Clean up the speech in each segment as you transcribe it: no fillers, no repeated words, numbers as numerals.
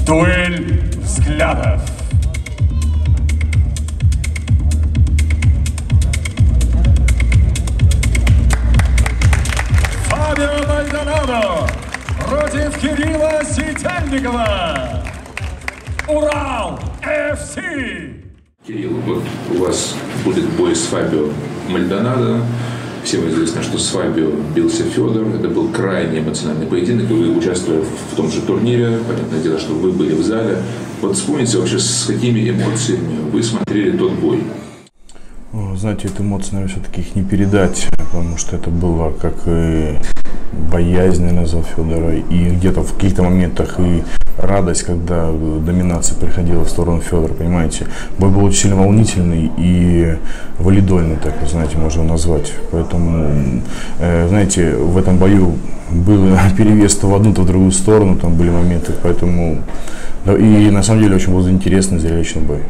Дуэль взглядов. Фабио Мальдонадо против Кирилла Сетельникова. Урал ФС. Кирилл, вот у вас будет бой с Фабио Мальдонадо. Всем известно, что с Фабио бился Федор. Это был крайне эмоциональный поединок. Вы участвовали в том же турнире. Понятное дело, что вы были в зале. Вот вспомните вообще, с какими эмоциями вы смотрели тот бой. Знаете, эти эмоции, наверное, все-таки их не передать, потому что это было как и боязнь, наверное, за Федора, и где-то в каких-то моментах и радость, когда доминация приходила в сторону Федора, понимаете. Бой был очень сильно волнительный и валидольный, так, знаете, можно назвать. Поэтому, знаете, в этом бою был перевес то в одну, то в другую сторону, там были моменты, поэтому... И на самом деле очень был интересный, зрелищный бой.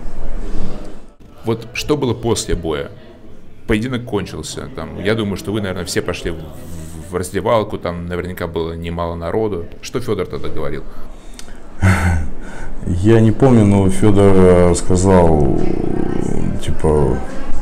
Вот что было после боя? Поединок кончился. Там, я думаю, что вы, наверное, все пошли в раздевалку, там наверняка было немало народу. Что Федор тогда говорил? Я не помню, но Федор сказал, типа,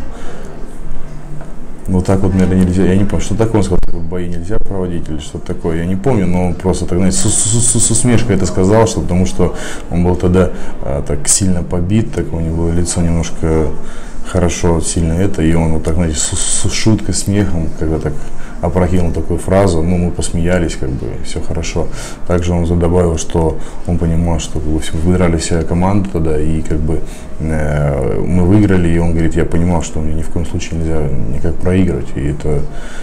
вот так вот, наверное, нельзя. Я не помню, что такое он сказал, бои нельзя проводить или что-то такое. Я не помню, но он просто так, знаете, с усмешкой это сказал, что, потому что он был тогда так сильно побит, так у него лицо немножко хорошо, сильно это, и он вот так, знаете, с шуткой, смехом, когда так опрокинул такую фразу, ну, мы посмеялись, как бы, все хорошо. Также он добавил, что он понимал, что выбирали вся команда тогда, и как бы мы выиграли, и он говорит, я понимал, что мне ни в коем случае нельзя никак проигрывать, и это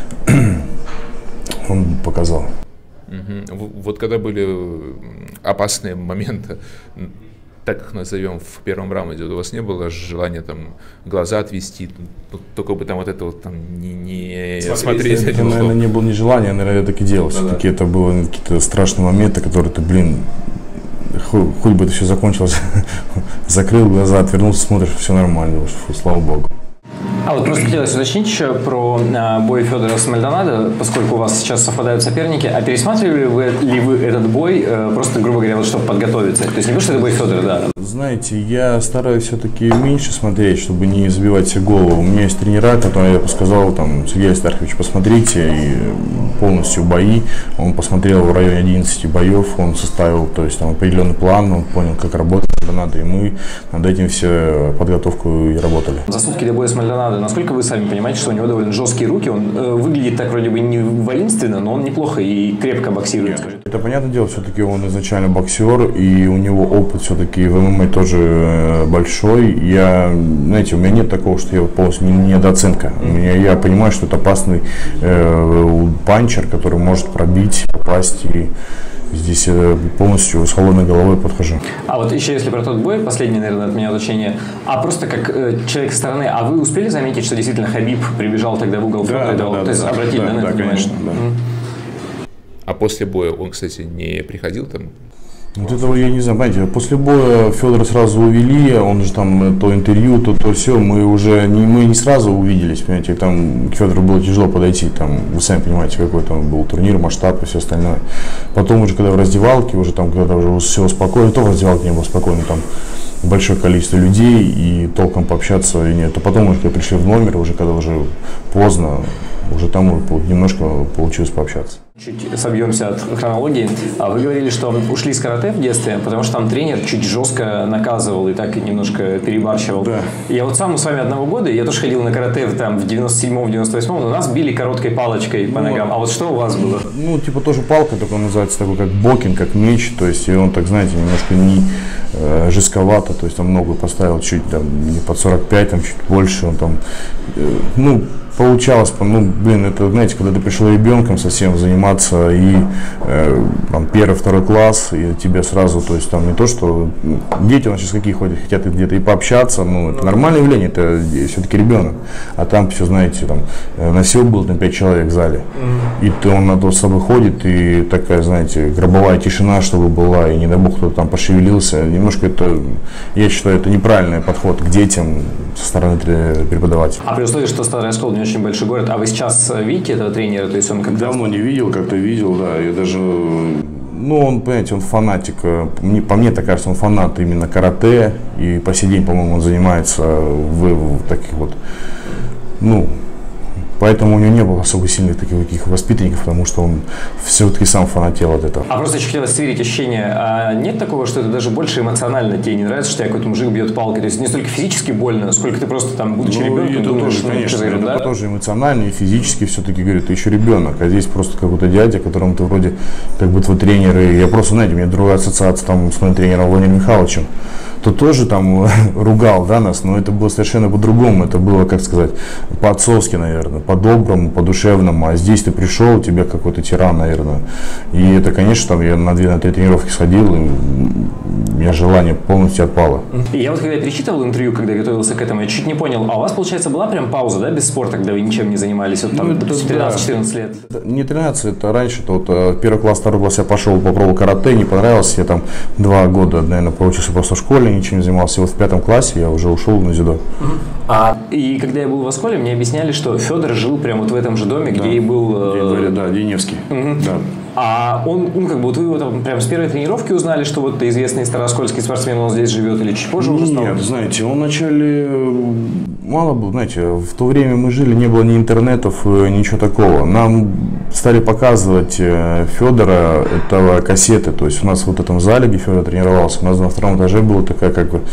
он показал. Вот когда были опасные моменты, так их назовем, в первом раунде, у вас не было желания там глаза отвести, только бы там вот это вот там не смотреть? Это, наверное, не было ни желания, наверное, я так и делал. Все-таки это были какие-то страшные моменты, которые ты, блин, хоть бы это все закончилось, закрыл глаза, отвернулся, смотришь, все нормально, фу, слава богу. А вот просто хотелось уточнить еще про бой Федора с Мальдонадо, поскольку у вас сейчас совпадают соперники. А пересматривали ли вы этот бой просто, грубо говоря, вот, чтобы подготовиться? То есть не потому, что это бой Федора, да? Знаете, я стараюсь все-таки меньше смотреть, чтобы не забивать себе голову. У меня есть тренера, которые я сказал, там, Сергей Астархович, посмотрите и полностью бои. Он посмотрел в районе 11 боев, он составил, то есть, там, определенный план, он понял, как работать Мальдонадо, и мы над этим все подготовку и работали. За сутки до боя с Мальдонадо, насколько вы сами понимаете, что у него довольно жесткие руки, он выглядит так вроде бы не воинственно, но он неплохо и крепко боксирует. Это понятное дело, все-таки он изначально боксер, и у него опыт все-таки в ММА тоже большой. Знаете, у меня нет такого, что я полностью недооценка. Я понимаю, что это опасный панчер, который может пробить, попасть, и здесь полностью с холодной головой подхожу. А вот еще если про тот бой, последнее, наверное, от меня уточнение, а просто как человек со стороны, а вы успели заметить, что действительно Хабиб прибежал тогда в угол Федора? То есть обратили на это внимание? Конечно, да. А после боя он, кстати, не приходил там? Вот этого я не знаю, понимаете, после боя Федора сразу увели, он же там то интервью, то все, мы не сразу увиделись, понимаете, там к Федору было тяжело подойти, там, вы сами понимаете, какой там был турнир, масштаб и все остальное. Потом уже, когда в раздевалке, уже там, когда уже все спокойно, то в раздевалке не было спокойно, там большое количество людей и толком пообщаться и нет. А потом уже, когда пришли в номер, уже когда уже поздно, уже там немножко получилось пообщаться. Чуть собьемся от хронологии. Вы говорили, что ушли с карате в детстве, потому что там тренер чуть жестко наказывал и так немножко перебарщивал. Да. Я вот сам с вами одного года, я тоже ходил на карате там, в 97-м, 98-м, но нас били короткой палочкой по ногам. А вот что у вас было? Ну, типа тоже палка, только он называется такой, как бокинг, как меч, то есть и он так, знаете, немножко не жестковато, то есть там ногу поставил чуть, там, не под 45, там чуть больше, он там, получалось, это, знаете, когда ты пришел ребенком совсем заниматься, и там первый-второй класс, и тебе сразу, то есть там не то, что дети у нас сейчас какие ходят, хотят где-то и пообщаться, это нормальное явление, это все-таки ребенок, а там все, знаете, там на всего было там 5 человек в зале, и он на то с собой ходит, и такая, знаете, гробовая тишина, чтобы была, и не дай бог кто-то там пошевелился, немножко это, я считаю, это неправильный подход к детям со стороны преподавателя. А при условии, что старая школа не очень большой город, а вы сейчас видите этого тренера, то есть он как-то... Давно не видел, как-то видел, да, я даже Ну, он, понимаете, он фанатик, по мне так кажется, он фанат именно карате, и по сей день, по-моему, он занимается в таких вот, ну, поэтому у него не было особо сильных таких воспитанников, потому что он все-таки сам фанател от этого. А просто еще хотелось сверить ощущение, а нет такого, что это даже больше эмоционально тебе не нравится, что тебя какой-то мужик бьет палкой, то есть не столько физически больно, сколько ты просто там, будучи ребенком, думаешь, конечно, говорю, да? это тоже эмоционально и физически все-таки, говорю, ты еще ребенок, а здесь просто какой-то дядя, которому ты вроде как бы твой тренер, и я просто, знаете, у меня другая ассоциация там с моим тренером Владимиром Михайловичем, то тоже там ругал, да, нас, но это было совершенно по-другому, это было, как сказать, по-отцовски, наверное, по-доброму, по-душевному, а здесь ты пришел, у тебя какой-то тиран, наверное, и это, конечно, там я на 2-3 тренировки сходил, и у меня желание полностью отпало. И я вот когда перечитывал интервью, когда готовился к этому, я чуть не понял, а у вас, получается, была прям пауза, да, без спорта, когда вы ничем не занимались, вот там 13-14 лет? Не 13, это раньше, то вот первый класс, второй класс я пошел, попробовал карате, не понравилось, я там 2 года, наверное, проучился просто в школе, ничем не занимался, и вот в 5 классе я уже ушел на дзюдо. И когда я был в школе, мне объясняли, что Федор жил прямо вот в этом же доме, где и был... Да, Деневский. Да. А он, как бы, вот вы его там прям с первой тренировки узнали, что вот известный староскольский спортсмен, он здесь живет, или чуть позже уже стал? Нет, знаете, он вначале мало было, знаете, в то время мы жили, не было ни интернетов, ничего такого. Нам стали показывать Федора, этого кассеты, то есть у нас вот в этом зале, где Федор тренировался, у нас на 2-м этаже была такая как бы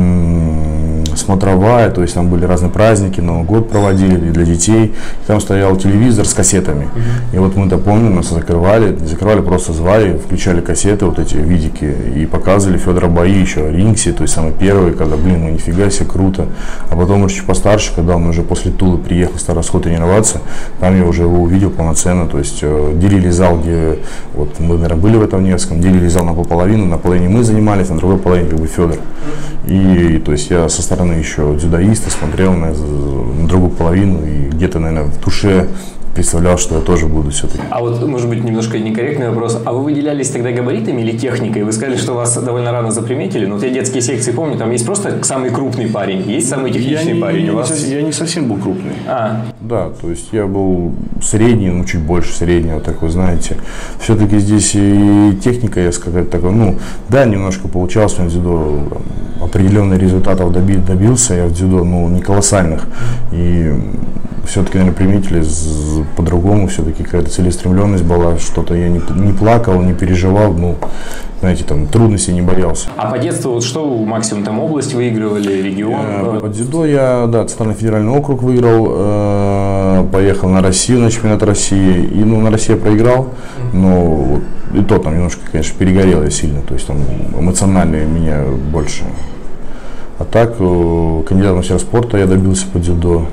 смотровая, то есть там были разные праздники, Новый год проводили для детей, и там стоял телевизор с кассетами. И вот мы-то помним, нас закрывали, просто звали, включали кассеты, вот эти видики, и показывали Федора бои еще, Рингси, то есть самый первый, когда, блин, ну нифига себе, круто. А потом уже чуть постарше, когда он уже после Тулы приехал в Старосход тренироваться, там я уже его увидел полноценно, то есть делили зал, где, вот мы, наверное, были в этом Невском, делили зал на половину, на половине мы занимались, на другой половине как бы Федор. И то есть я со стороны еще дзюдоиста смотрел на другую половину, и где-то, наверное, в душе представлял, что я тоже буду все-таки. А вот, может быть, немножко некорректный вопрос. А вы выделялись тогда габаритами или техникой? Вы сказали, что вас довольно рано заприметили. Но вот я детские секции помню, там есть просто самый крупный парень, есть самый техничный парень. Я не совсем был крупный. Да, то есть я был средний, ну чуть больше среднего, такой, знаете. Все-таки здесь и техника, я сказать, такой, ну, да, немножко получалось в дзюдо, определенных результатов добился я в дзюдо, ну, не колоссальных. И все-таки, наверное, приметили по-другому, все-таки какая-то целеустремленность была, что-то я не плакал, не переживал, ну, знаете, там, трудностей не боялся. А по детству вот что вы максимум, там, область выигрывали, регион? По дзюдо я, да, Центральный федеральный округ выиграл, поехал на Россию, на чемпионат России, и, ну, на России я проиграл, но вот, и то там немножко, конечно, перегорел я сильно, то есть там эмоционально меня больше. А так, кандидат в мастера спорта я добился по дзюдо.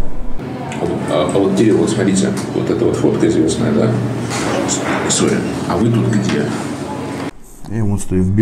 А вот, Кирилл, вот смотрите, вот эта вот фотка известная, да? Сори, а вы тут где? Я вот стою в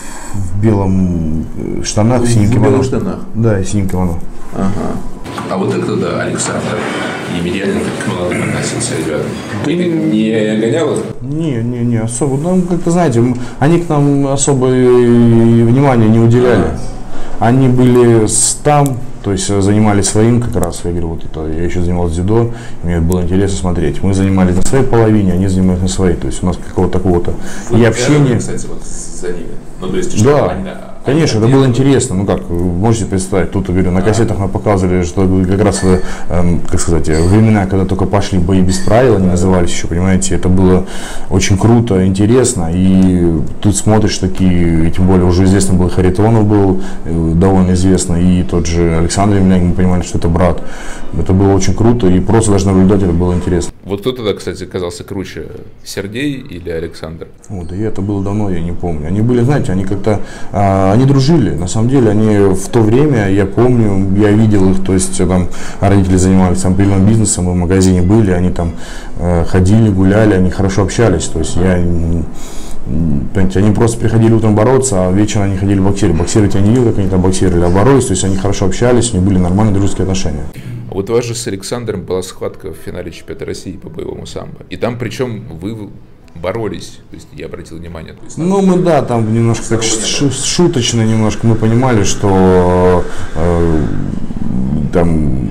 белом штанах, в синем кимоно. В белых штанах? Да, и синем кимоно. Ага. А вот это, да, Александр. Емельяненко к молодым относился, ребята. Ты не гонял их? Не особо. Ну, как-то, знаете, они к нам особо внимания не уделяли. Они были там, то есть занимались своим как раз. Я говорю, вот это, я еще занимался дзюдо, мне было интересно смотреть. Мы занимались на своей половине, они занимались на своей. То есть у нас какого-то такого-то и общения. Кстати, вот за ними. Ну, то есть, да, конечно, это было интересно. Ну как, вы можете представить, тут, говорю, на кассетах нам показывали, что как раз, как сказать, времена, когда только пошли бои без правил, они назывались еще, понимаете, это было очень круто, интересно. И тут смотришь такие, и тем более уже известно был, Харитонов был довольно известно, и тот же Александр Емельяненко, мы понимали, что это брат. Это было очень круто, и просто даже наблюдать это было интересно. Вот кто тогда, кстати, казался круче, Сергей или Александр? Вот, и это было давно, я не помню. Они были, знаете, они как-то, они дружили. На самом деле, они в то время, я помню, я видел их, то есть там родители занимались там определенным бизнесом, мы в магазине были, они там ходили, гуляли, они хорошо общались. То есть понимаете, они просто приходили утром бороться, а вечером они ходили боксировать. Боксировать я не видел, как они там боксировали, а боролись, то есть они хорошо общались, у них были нормальные дружеские отношения. Вот у вас же с Александром была схватка в финале чемпионата России по боевому самбо. И там, причем, вы боролись, то есть я обратил внимание. То есть, ну, мы, да, там немножко так шуточно немножко мы понимали, что там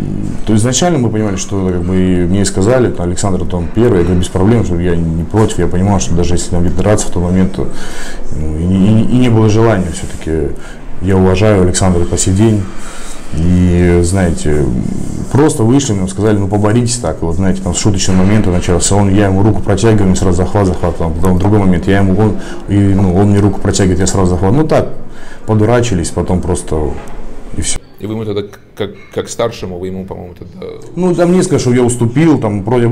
То есть изначально мы понимали, что как бы и мне сказали, там, Александр там первый, я говорю, без проблем, что я не против, я понимал, что даже если нам драться в тот момент, то, ну, и не было желания все-таки. Я уважаю Александра по сей день. И, знаете, просто вышли, нам сказали, ну поборитесь так. И вот, знаете, там с шуточного момента начался. Я ему руку протягиваю, он сразу захват. Потом в другой момент он мне руку протягивает, я сразу захват. Ну так, подурачились, потом просто и все. И вы ему тогда, как старшему, вы ему, по-моему, тогда... Ну, там не скажу, что я уступил, там, против,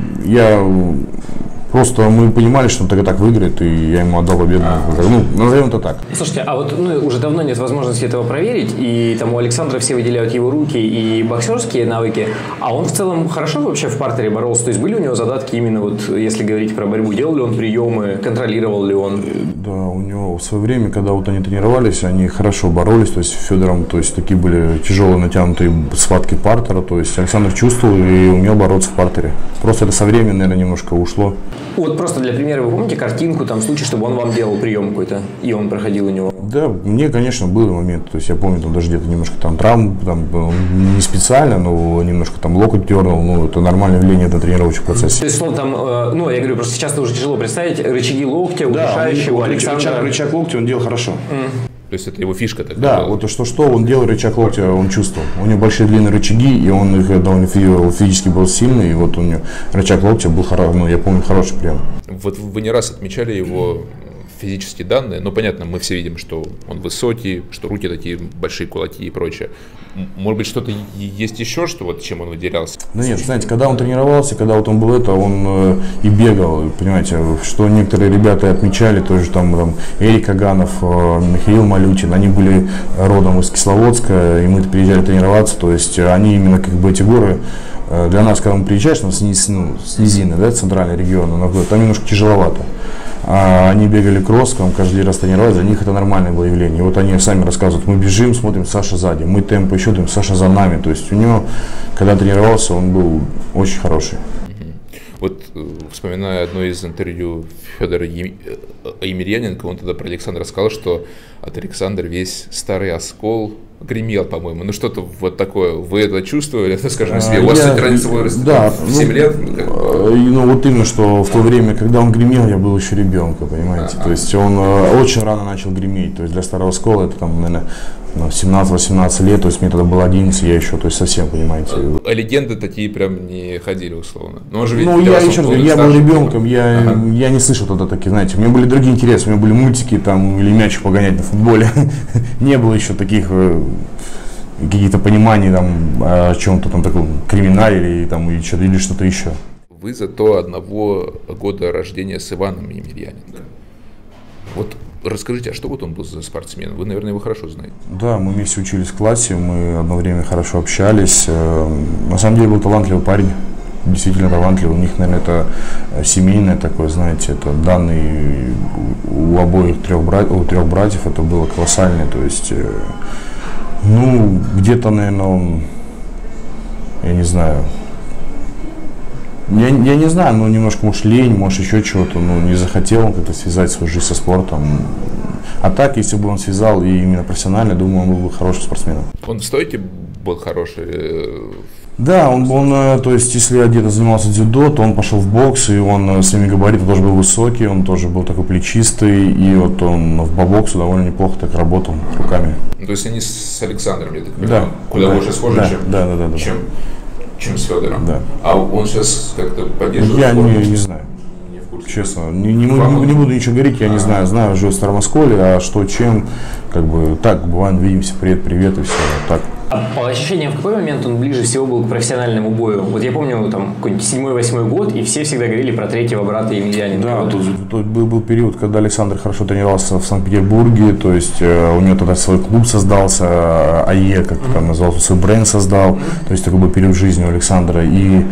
просто мы понимали, что он так выиграет, и я ему отдал победу. Ну, назовем это так. Слушайте, а вот уже давно нет возможности этого проверить, и там у Александра все выделяют его руки и боксерские навыки, а он в целом хорошо вообще в партере боролся? То есть были у него задатки именно вот, если говорить про борьбу, делал ли он приемы, контролировал ли он? Да, у него в свое время, когда вот они тренировались, они хорошо боролись, то есть Федором, то есть такие были тяжелые натянутые схватки партера, то есть Александр чувствовал и умел бороться в партере. Просто это со временем, наверное, немножко ушло. Вот просто для примера, вы помните картинку, там случай, чтобы он вам делал прием какой-то, и он проходил у него? Да, мне, конечно, был момент, то есть я помню, там даже где-то немножко там травм, там, не специально, но немножко там локоть дернул, ну, это нормальное явление на тренировочном процессе. То есть, словно там, я говорю, просто сейчас уже тяжело представить, рычаги локтя, удушающие, у Александра. Рычаг локтя он делал хорошо. То есть это его фишка такая? Да, вот что он делал, рычаг локтя, он чувствовал. У него большие длинные рычаги, и он их довольно физически был сильный, и вот у него рычаг локтя был, я помню, хороший прием. Вот вы не раз отмечали его физические данные, но понятно, мы все видим, что он высокий, что руки такие большие, кулаки и прочее. Может быть, что-то есть еще, что вот чем он выделялся? Да нет, знаете, когда он тренировался, когда вот он был он и бегал, понимаете, что некоторые ребята отмечали, тоже там Эрик Аганов, Михаил Малютин, они были родом из Кисловодска, и мы приезжали тренироваться, то есть они именно как бы эти горы, для нас, когда мы приезжаешь, с низины, да, центральный регион, там немножко тяжеловато. Они бегали кроссом, каждый раз тренировались, для них это нормальное было явление. И вот они сами рассказывают, мы бежим, смотрим, Саша сзади, мы темп еще думаем, Саша за нами. То есть у него, когда тренировался, он был очень хороший. Вот вспоминая одно из интервью Федора Емельяненко, он тогда про Александра сказал, что от Александра весь старый оскол гремел, по-моему. Ну что-то вот такое. Вы это чувствовали, скажем себе? У вас разница возраста да, в 7 лет? Вот именно, что в то время, когда он гремел, я был еще ребенком, понимаете. То есть он очень рано начал греметь. То есть для старого оскола это там, наверное, 17-18 лет, то есть мне тогда было 11, я еще, то есть совсем, понимаете. А легенды такие прям не ходили, условно? Я был ребенком, я не слышал тогда такие, знаете, у меня были другие интересы, у меня были мультики там, или мячик погонять на футболе. Не было еще таких каких-то пониманий там, о чем-то там таком криминале или что-то еще. Вы зато одного года рождения с Иваном Емельяненко. Вот расскажите, а что вот он был за спортсмен? Вы, наверное, его хорошо знаете. Да, мы вместе учились в классе, мы одно время хорошо общались. На самом деле был талантливый парень, действительно талантливый. У них, наверное, это семейное такое, знаете, это данные у обоих трех братьев, это было колоссальное. То есть, где-то, наверное, он, я не знаю, я не знаю, немножко, может, лень, может, еще чего-то, не захотел он как-то связать свою жизнь со спортом. А так, если бы он связал и именно профессионально, думаю, он был бы хорошим спортсменом. Он в стойке был хороший? Да, то есть, если я где-то занимался дзюдо, то он пошел в бокс, и он своими габаритами тоже был высокий, он тоже был такой плечистый, и вот он по боксу довольно неплохо так работал руками. То есть они с Александром, я так понимаю, куда больше схожи, чем с Федором. Да. А он сейчас как-то поддерживает? Я не знаю. Честно, не буду ничего говорить, я не знаю. Знаю, живу в Старомосколе, а что, чем, так, бываем, видимся, привет, и все, так. А по ощущениям, в какой момент он ближе всего был к профессиональному бою? Вот я помню, там, какой-нибудь 7-8 год, и все всегда говорили про третьего брата Емельяненко. Да, тут был период, когда Александр хорошо тренировался в Санкт-Петербурге, то есть у него тогда свой клуб создался, АЕ, как там назывался, свой бренд создал, то есть такой был период жизни у Александра. И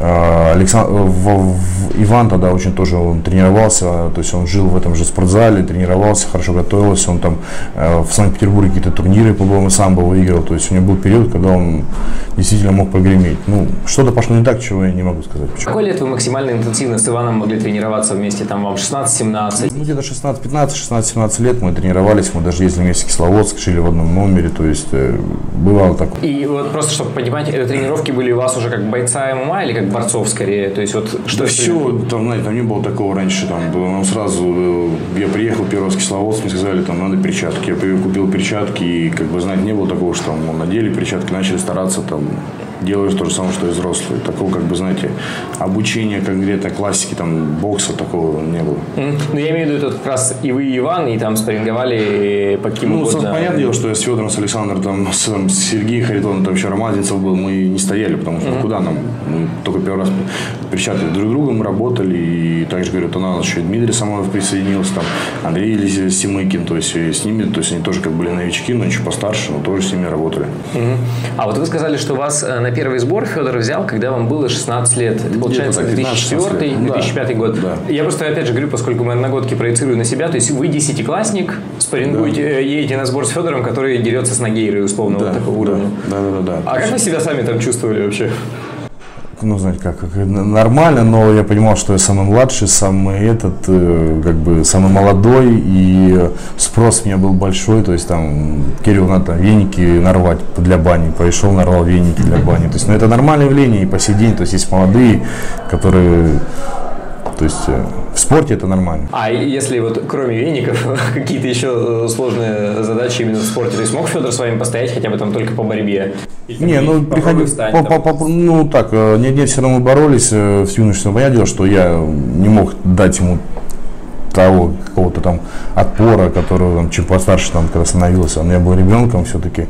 Иван тогда очень тоже он тренировался, то есть он жил в этом же спортзале, тренировался, хорошо готовился, он там в Санкт-Петербурге какие-то турниры по боевому самбо выиграл. То есть у него был период, когда он действительно мог прогреметь. Ну, что-то пошло не так, чего я не могу сказать. Почему. Какой лет вы максимально интенсивно с Иваном могли тренироваться вместе? Там вам 16-17? Ну, где-то 16-15, 16-17 лет мы тренировались, мы даже ездили вместе в Кисловодск, жили в одном номере, то есть бывало такое. И вот просто, чтобы понимать, это тренировки были у вас уже как бойца ММА или как борцов скорее? То есть вот что да все, там, знаете, там не было такого раньше, там было, сразу, я приехал первый раз в Кисловодск, мне сказали, там надо перчатки, я купил перчатки, и, как бы, знаете, не было такого, что там надели перчатки, начали стараться, там, делаешь то же самое, что и взрослые. Такого, как бы, знаете, обучения конкретно классики, там, бокса, такого не было. Ну, я имею в виду, как раз и вы, и Иван, и там спарринговали по каким угодно. Ну, понятное дело, что я с Федором, с Александром, там, с Сергеем Харитоновым, там еще Романцев был, мы не стояли, потому что куда нам? Мы только первый раз перчатки друг друга, мы работали, и также, говорю, то у нас еще Дмитрий Самойлов присоединился, там, Андрей Симыкин, то есть с ними, то есть они тоже как были новички, но еще постарше, но тоже с ними работали. А вот вы сказали, что вас на первый сбор Федор взял, когда вам было 16 лет. Это, получается, 2004-2005 год. Да. Я просто, опять же, говорю, поскольку мы одногодки проецирую на себя, то есть вы 10-классник, спаррингуете, едете на сбор с Федором, который дерется с Нагейрой, условно, вот такого уровня. Да. А как вы себя сами там чувствовали вообще? Ну, знаете, как нормально, но я понимал, что я самый младший, самый как бы самый молодой, и спрос у меня был большой, то есть там, Кирилл, надо там веники нарвать для бани, пришел, нарвал веники для бани, то есть, ну, это нормальное явление и по сей день, то есть, есть молодые, которые, то есть, в спорте это нормально. А если вот кроме веников какие-то еще сложные задачи именно в спорте, то есть мог Федор с вами постоять хотя бы там только по борьбе? Не, ну приходилось, ну так, нет, все равно мы боролись с юношеством. Понятное дело, что я не мог дать ему того какого-то там отпора, которого там чуть постарше там когда становился, но я был ребенком все-таки,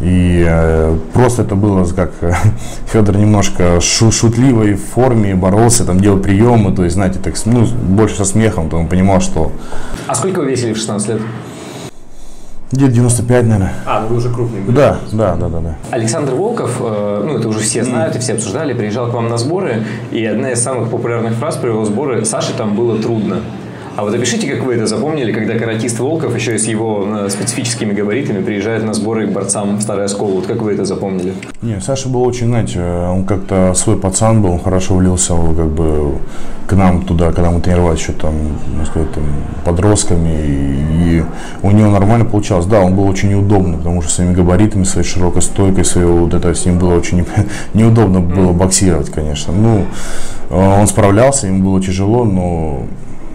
и просто это было как Федор немножко шутливой в форме боролся, там делал приемы, то есть, знаете, так, ну, больше со смехом, то он понимал, что... А сколько вы весили в 16 лет? Где-то 95, наверное. Ну вы уже крупный были. Да. Александр Волков, ну это уже все знают и все обсуждали, приезжал к вам на сборы, и одна из самых популярных фраз про его сборы: «Саше там было трудно». А вот опишите, как вы это запомнили, когда каратист Волков еще и с его специфическими габаритами приезжает на сборы к борцам в Старый Оскол. Вот как вы это запомнили? Не, Саша был очень, знаете, он как-то свой пацан был, он хорошо влился как бы к нам туда, когда мы тренировались еще там, можно сказать, там, подростками, и у него нормально получалось. Да, он был очень неудобный, потому что своими габаритами, своей широкой стойкой, вот это с ним было очень неудобно было боксировать, конечно. Ну, он справлялся, ему было тяжело, но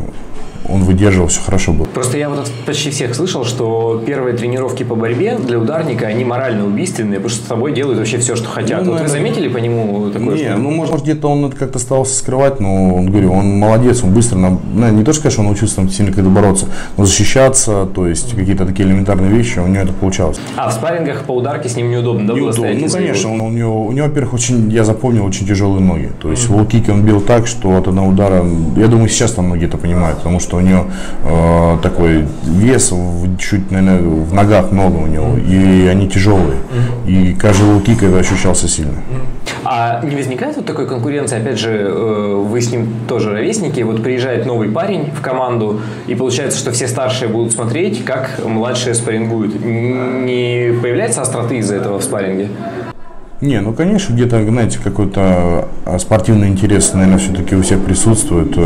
он выдерживал, все хорошо было. Просто я вот от почти всех слышал, что первые тренировки по борьбе для ударника, они морально убийственные, потому что с тобой делают вообще все, что хотят. Ну, вот вы заметили по нему такое? Не, ну может где-то он это как-то старался скрывать, но он, говорю, он молодец, он быстро, не то что, конечно, он научился там сильно когда бороться, но защищаться, то есть какие-то такие элементарные вещи, у него это получалось. А в спаррингах по ударке с ним неудобно, да, было стоять? Ну, конечно, у него, во-первых, очень, я запомнил, очень тяжелые ноги. То есть в лоу-кике он бил так, что от одного удара, я думаю, сейчас там многие это понимают, потому что у него такой вес, чуть, наверное, в ногах много у него, и они тяжелые. И каждый лоу-кик это ощущался сильно. А не возникает вот такой конкуренции? Опять же, вы с ним тоже ровесники, вот приезжает новый парень в команду, и получается, что все старшие будут смотреть, как младшие спаррингуют. Не появляется остроты из-за этого в спарринге? Не, ну конечно, где-то, знаете, какой-то спортивный интерес, наверное, все-таки у всех присутствует.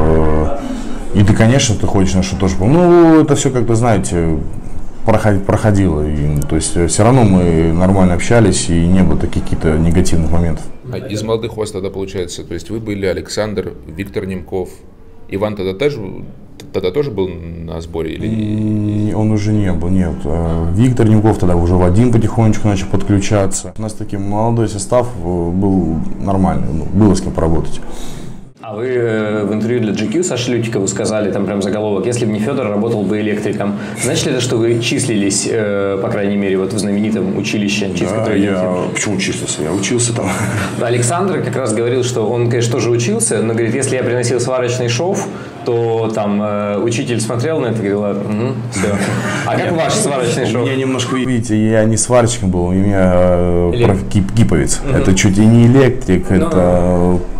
И ты, конечно, ты хочешь на что тоже. Ну, это все как-то, знаете, проходило. И, то есть все равно мы нормально общались, и не было таких каких-то негативных моментов. А из молодых у вас тогда получается, то есть вы были Александр, Виктор Немков, Иван тогда тоже был на сборе? Или... Он уже не был, нет. Виктор Немков тогда уже Вадим потихонечку начал подключаться. У нас такой молодой состав был нормальный, было с кем поработать. А вы в интервью для GQ Саши Лютикову сказали, там прям заголовок: если бы не Федор, работал бы электриком. Значит ли это, что вы числились, по крайней мере, вот в знаменитом училище, через которое идете? Почему числился? Я учился там. Александр как раз говорил, что он, конечно, тоже учился, но говорит, если я приносил сварочный шов, то там учитель смотрел на это и говорил: все. А как ваш сварочный шов? У меня немножко, видите, я не сварщиком был, у меня гиповец. Это чуть и не электрик, это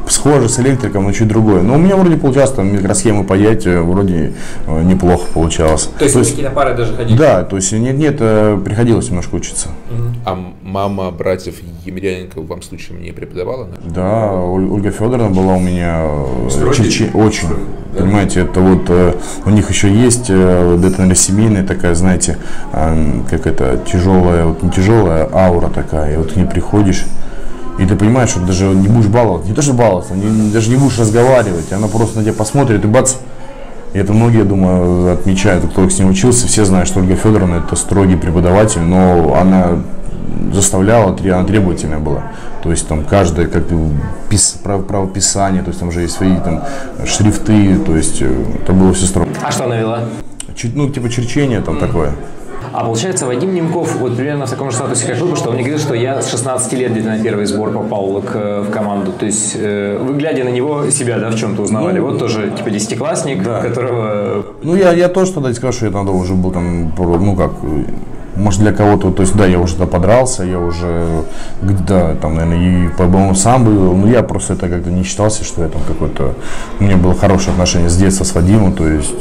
схоже с электриком, но чуть другое. Но у меня вроде получалось там микросхемы паять, вроде неплохо получалось. То есть какие-то пары даже ходили? Да, то есть нет, приходилось немножко учиться. А мама братьев Емельяненко вам случаем не преподавала? Да, Ольга Федоровна была у меня очень. Да. Понимаете, это вот у них еще есть, это, наверное, семейная такая, знаете, как это, тяжелая, вот не тяжелая, аура такая. И вот к ней приходишь, и ты понимаешь, что даже не будешь баловаться, не то что баловаться, даже не будешь разговаривать, она просто на тебя посмотрит и бац. И это многие, я думаю, отмечают, кто с ней учился, все знают, что Ольга Федоровна это строгий преподаватель, но она заставляла, она требовательная была. То есть там каждое как бы правописание, то есть там уже есть свои там шрифты, то есть это было все строго. А что она вела? Ну, типа черчение там такое. А получается, Вадим Немков вот примерно в таком же статусе, как вы, что он мне говорил, что я с 16 лет где-то на первый сбор попал в команду. То есть вы, глядя на него, себя, да, в чем-то узнавали. Вот тоже, типа, десятиклассник, да, которого... Ну, я тоже тогда скажу, что я тогда уже был там, ну, как... Может, для кого-то, то есть, да, я уже тогда подрался, я уже где-то, там, наверное, и по-моему сам был, но я просто это как-то не считался, что я там какой-то... У меня было хорошее отношение с детства с Вадимом, то есть...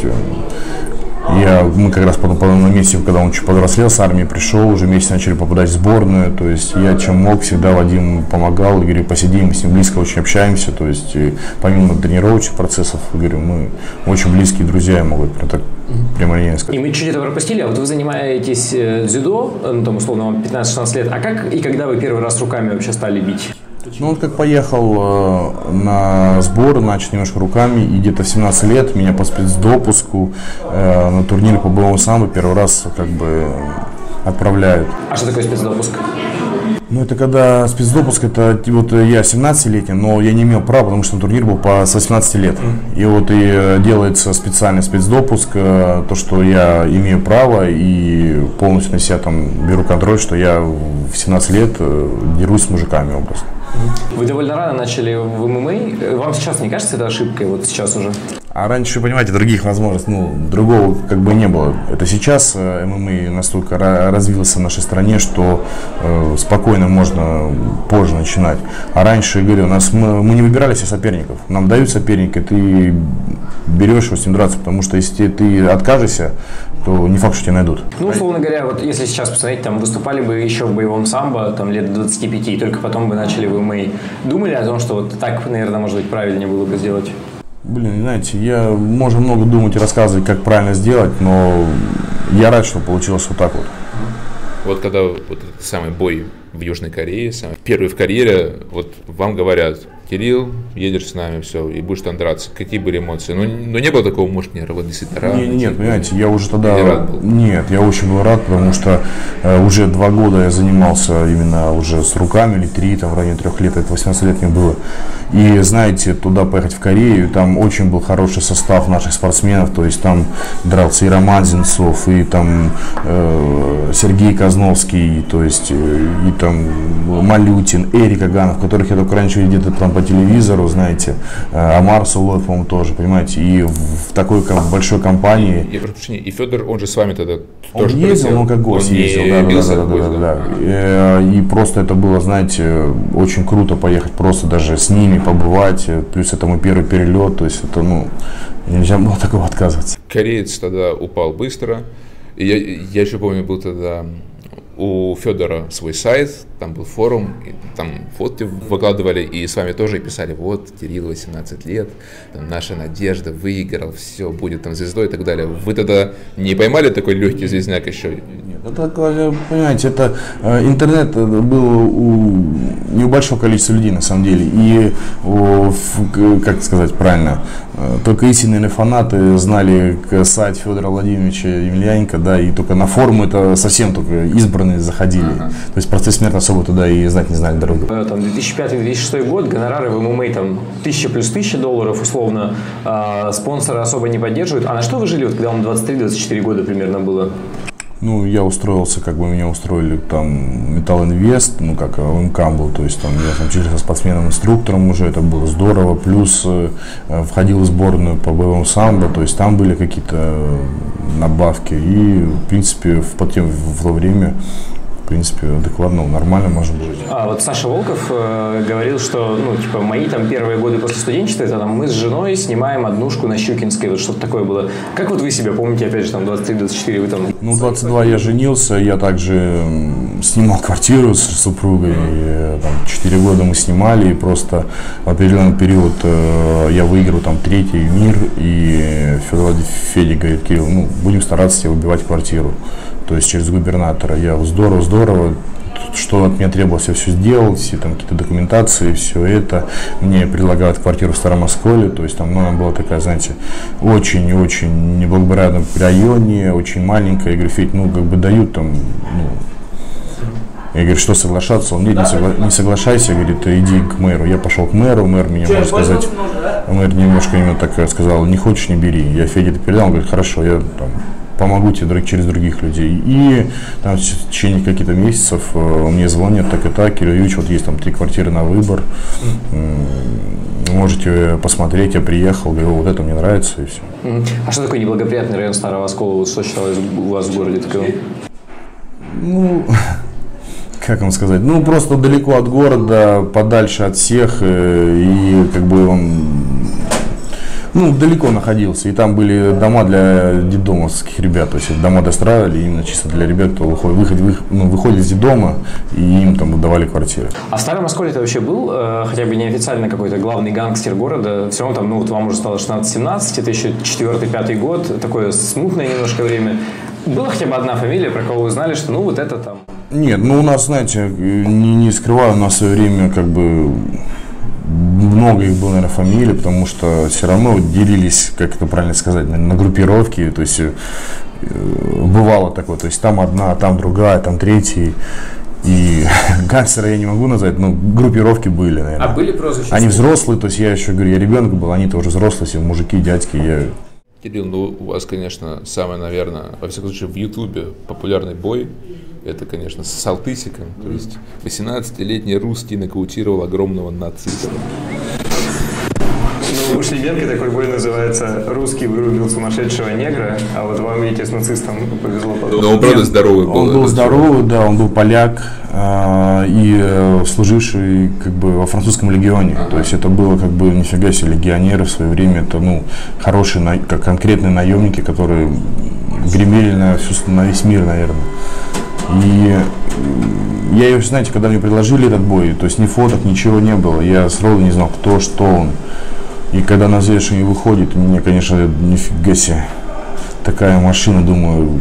Мы как раз потом на месте, когда он чуть повзрослел, с армии пришел, уже вместе начали попадать в сборную, то есть я чем мог, всегда Вадим помогал, и говорю, посидим, мы с ним близко очень общаемся, то есть помимо тренировочных процессов, говорю, мы очень близкие друзья, я могу так прямолинейно сказать. И мы чуть это пропустили, а вот вы занимаетесь дзюдо, ну там условно вам 15-16 лет, а как и когда вы первый раз руками вообще стали бить? Ну, он как поехал на сбор, начал немножко руками, и где-то в 17 лет меня по спецдопуску на турнире по боевому самбо первый раз как бы отправляют. А что такое спецдопуск? Ну, это когда спецдопуск, это вот я 17-летний, но я не имел права, потому что турнир был с 18 лет. И вот и делается специальный спецдопуск, то, что я имею право и полностью на себя там беру контроль, что я в 17 лет дерусь с мужиками образно. Вы довольно рано начали в ММА. Вам сейчас не кажется это ошибкой, вот сейчас уже? А раньше, понимаете, других возможностей, другого как бы не было. Это сейчас ММА настолько развился в нашей стране, что спокойно можно позже начинать. А раньше, говорю, мы не выбирали себе соперников. Нам дают соперника, ты берешь его с ним драться, потому что если ты откажешься, то не факт, что тебя найдут. Ну, условно говоря, вот если сейчас посмотреть, там выступали бы еще в боевом самбо, там лет 25, и только потом бы начали в ММА. Думали о том, что вот так, наверное, может быть, правильнее было бы сделать? Блин, знаете, можно много думать и рассказывать, как правильно сделать, но я рад, что получилось вот так вот. Вот когда вот этот самый бой в Южной Корее, первый в карьере, вот вам говорят, Кирилл, едешь с нами, все, и будешь там драться. Какие были эмоции? Ну не было такого, может, не вот действительно рад? Нет, понимаете, я уже тогда... Нет, я очень был рад, потому что уже 2 года я занимался именно уже с руками, или 3, там, в районе 3 лет, это 18 лет мне было. И, знаете, туда поехать в Корею, там очень был хороший состав наших спортсменов, то есть там дрался и Роман Зинцов, и там Сергей Козновский, то есть и там Малютин, Эрик Аганов, которых я только раньше где-то там по телевизору, знаете, Амар Сулоев, по-моему, тоже, понимаете, и в такой большой компании. Я прошу прощения, и Федор, он же с вами тогда он тоже ездил, но как гость ездил, да. И просто это было, знаете, очень круто поехать, просто даже с ними побывать, плюс это мой первый перелет, то есть это, нельзя было такого отказываться. Кореец тогда упал быстро, и я еще помню, был тогда у Федора свой сайт, там был форум, и там фотки выкладывали, и с вами тоже писали, вот, Кирилл 18 лет, там, наша надежда, выиграл, все, будет там звездой и так далее. Вы тогда не поймали такой легкий звездняк еще? Нет, это, понимаете, это интернет был у небольшого количества людей на самом деле, и, как сказать правильно, только истинные фанаты знали сайт Федора Владимировича Емельяненко, да, и только на форум это совсем только избранные заходили. То есть простые смертные особо туда и знать не знали дорогу. Там 2005-2006 год, гонорары в ММА там 1000 плюс 1000 долларов условно, спонсоры особо не поддерживают. А на что вы жили, вот, когда вам 23-24 года примерно было? Я устроился, как бы меня устроили там Металл Инвест, как МК был, то есть там я там учился со спортсменом-инструктором уже, это было здорово, плюс входил в сборную по боевому самбо, то есть там были какие-то надбавки, и в принципе в то время, в принципе, адекватно, нормально можно было жить. А вот Саша Волков говорил, что, ну, типа, мои там первые годы после студенчества, это там мы с женой снимаем однушку на Щукинской, вот что-то такое было. Как вот вы себя помните, опять же, там, 23-24, вы там... Ну, 22 я женился, я также снимал квартиру с супругой, и, там, 4 года мы снимали, и просто в определенный период я выиграл там 3-й мир, и Федя говорит: Кирилл, ну, будем стараться тебе выбивать квартиру, то есть через губернатора. Я здорово, что от меня требовалось, я все сделал, все там какие-то документации, все это. Мне предлагают квартиру в Старом Осколе, то есть там, ну, она была такая, знаете, очень неблагоприятном районе, очень маленькая. Я говорю: Федь, ну, как бы дают там, ну... Я говорю: что соглашаться? Он: нет, не соглашайся, говорит, иди к мэру. Я пошел к мэру, мэр меня, можно сказать, мэр немножко именно так сказал: не хочешь, не бери. Я Феде это передал, он говорит: хорошо, я там помогу тебе через других людей. И там в течение каких-то месяцев мне звонят: так и так, Кирилл Юрьевич, вот есть там 3 квартиры на выбор, можете посмотреть. Я приехал, говорю: вот это мне нравится, и все. А что такое неблагоприятный район Старого Оскола? Вот что считалось у вас в городе таковым? Ну, как вам сказать, ну, просто далеко от города, подальше от всех, и как бы он, ну, далеко находился, и там были дома для детдомовских ребят, то есть дома достраивали именно чисто для ребят, кто выходит из детдома, и им там давали квартиры. А в Старом Осколе это вообще был хотя бы неофициально какой-то главный гангстер города? Все равно там, ну, вот вам уже стало 16-17, это еще 4-5 год, такое смутное немножко время. Была хотя бы одна фамилия, про кого вы знали, что, ну, вот это там... Нет, ну, у нас, знаете, не скрываю, у нас в свое время как бы много их было, наверное, фамилий, потому что все равно делились, как это правильно сказать, на группировки, то есть бывало такое, то есть там одна, там другая, там третья. И гангстера я не могу назвать, но группировки были, наверное. А были прозвища? Они взрослые, то есть я еще говорю, я ребенок был, они тоже взрослые, все мужики, дядьки, я... Кирилл, ну у вас, конечно, самый, наверное, во всяком случае, в Ютубе популярный бой. Это, конечно, с Салтысиком. То есть 18-летний русский нокаутировал огромного нациста. Ну, у Шлебенко такой бой называется «Русский вырубил сумасшедшего негра», а вот вам, видите, с нацистом повезло. Но он, правда, здоровый был. Он был здоровый, да, он был поляк и служивший как бы во французском легионе. То есть это было как бы нифига себе легионеры в свое время. Это, ну, хорошие, как конкретные наемники, которые гремели на весь мир, наверное. И я, знаете, когда мне предложили этот бой, то есть ни фоток, ничего не было, я сразу не знал, кто, что он. И когда на взвешивание выходит, мне, конечно, нифига себе, такая машина, думаю,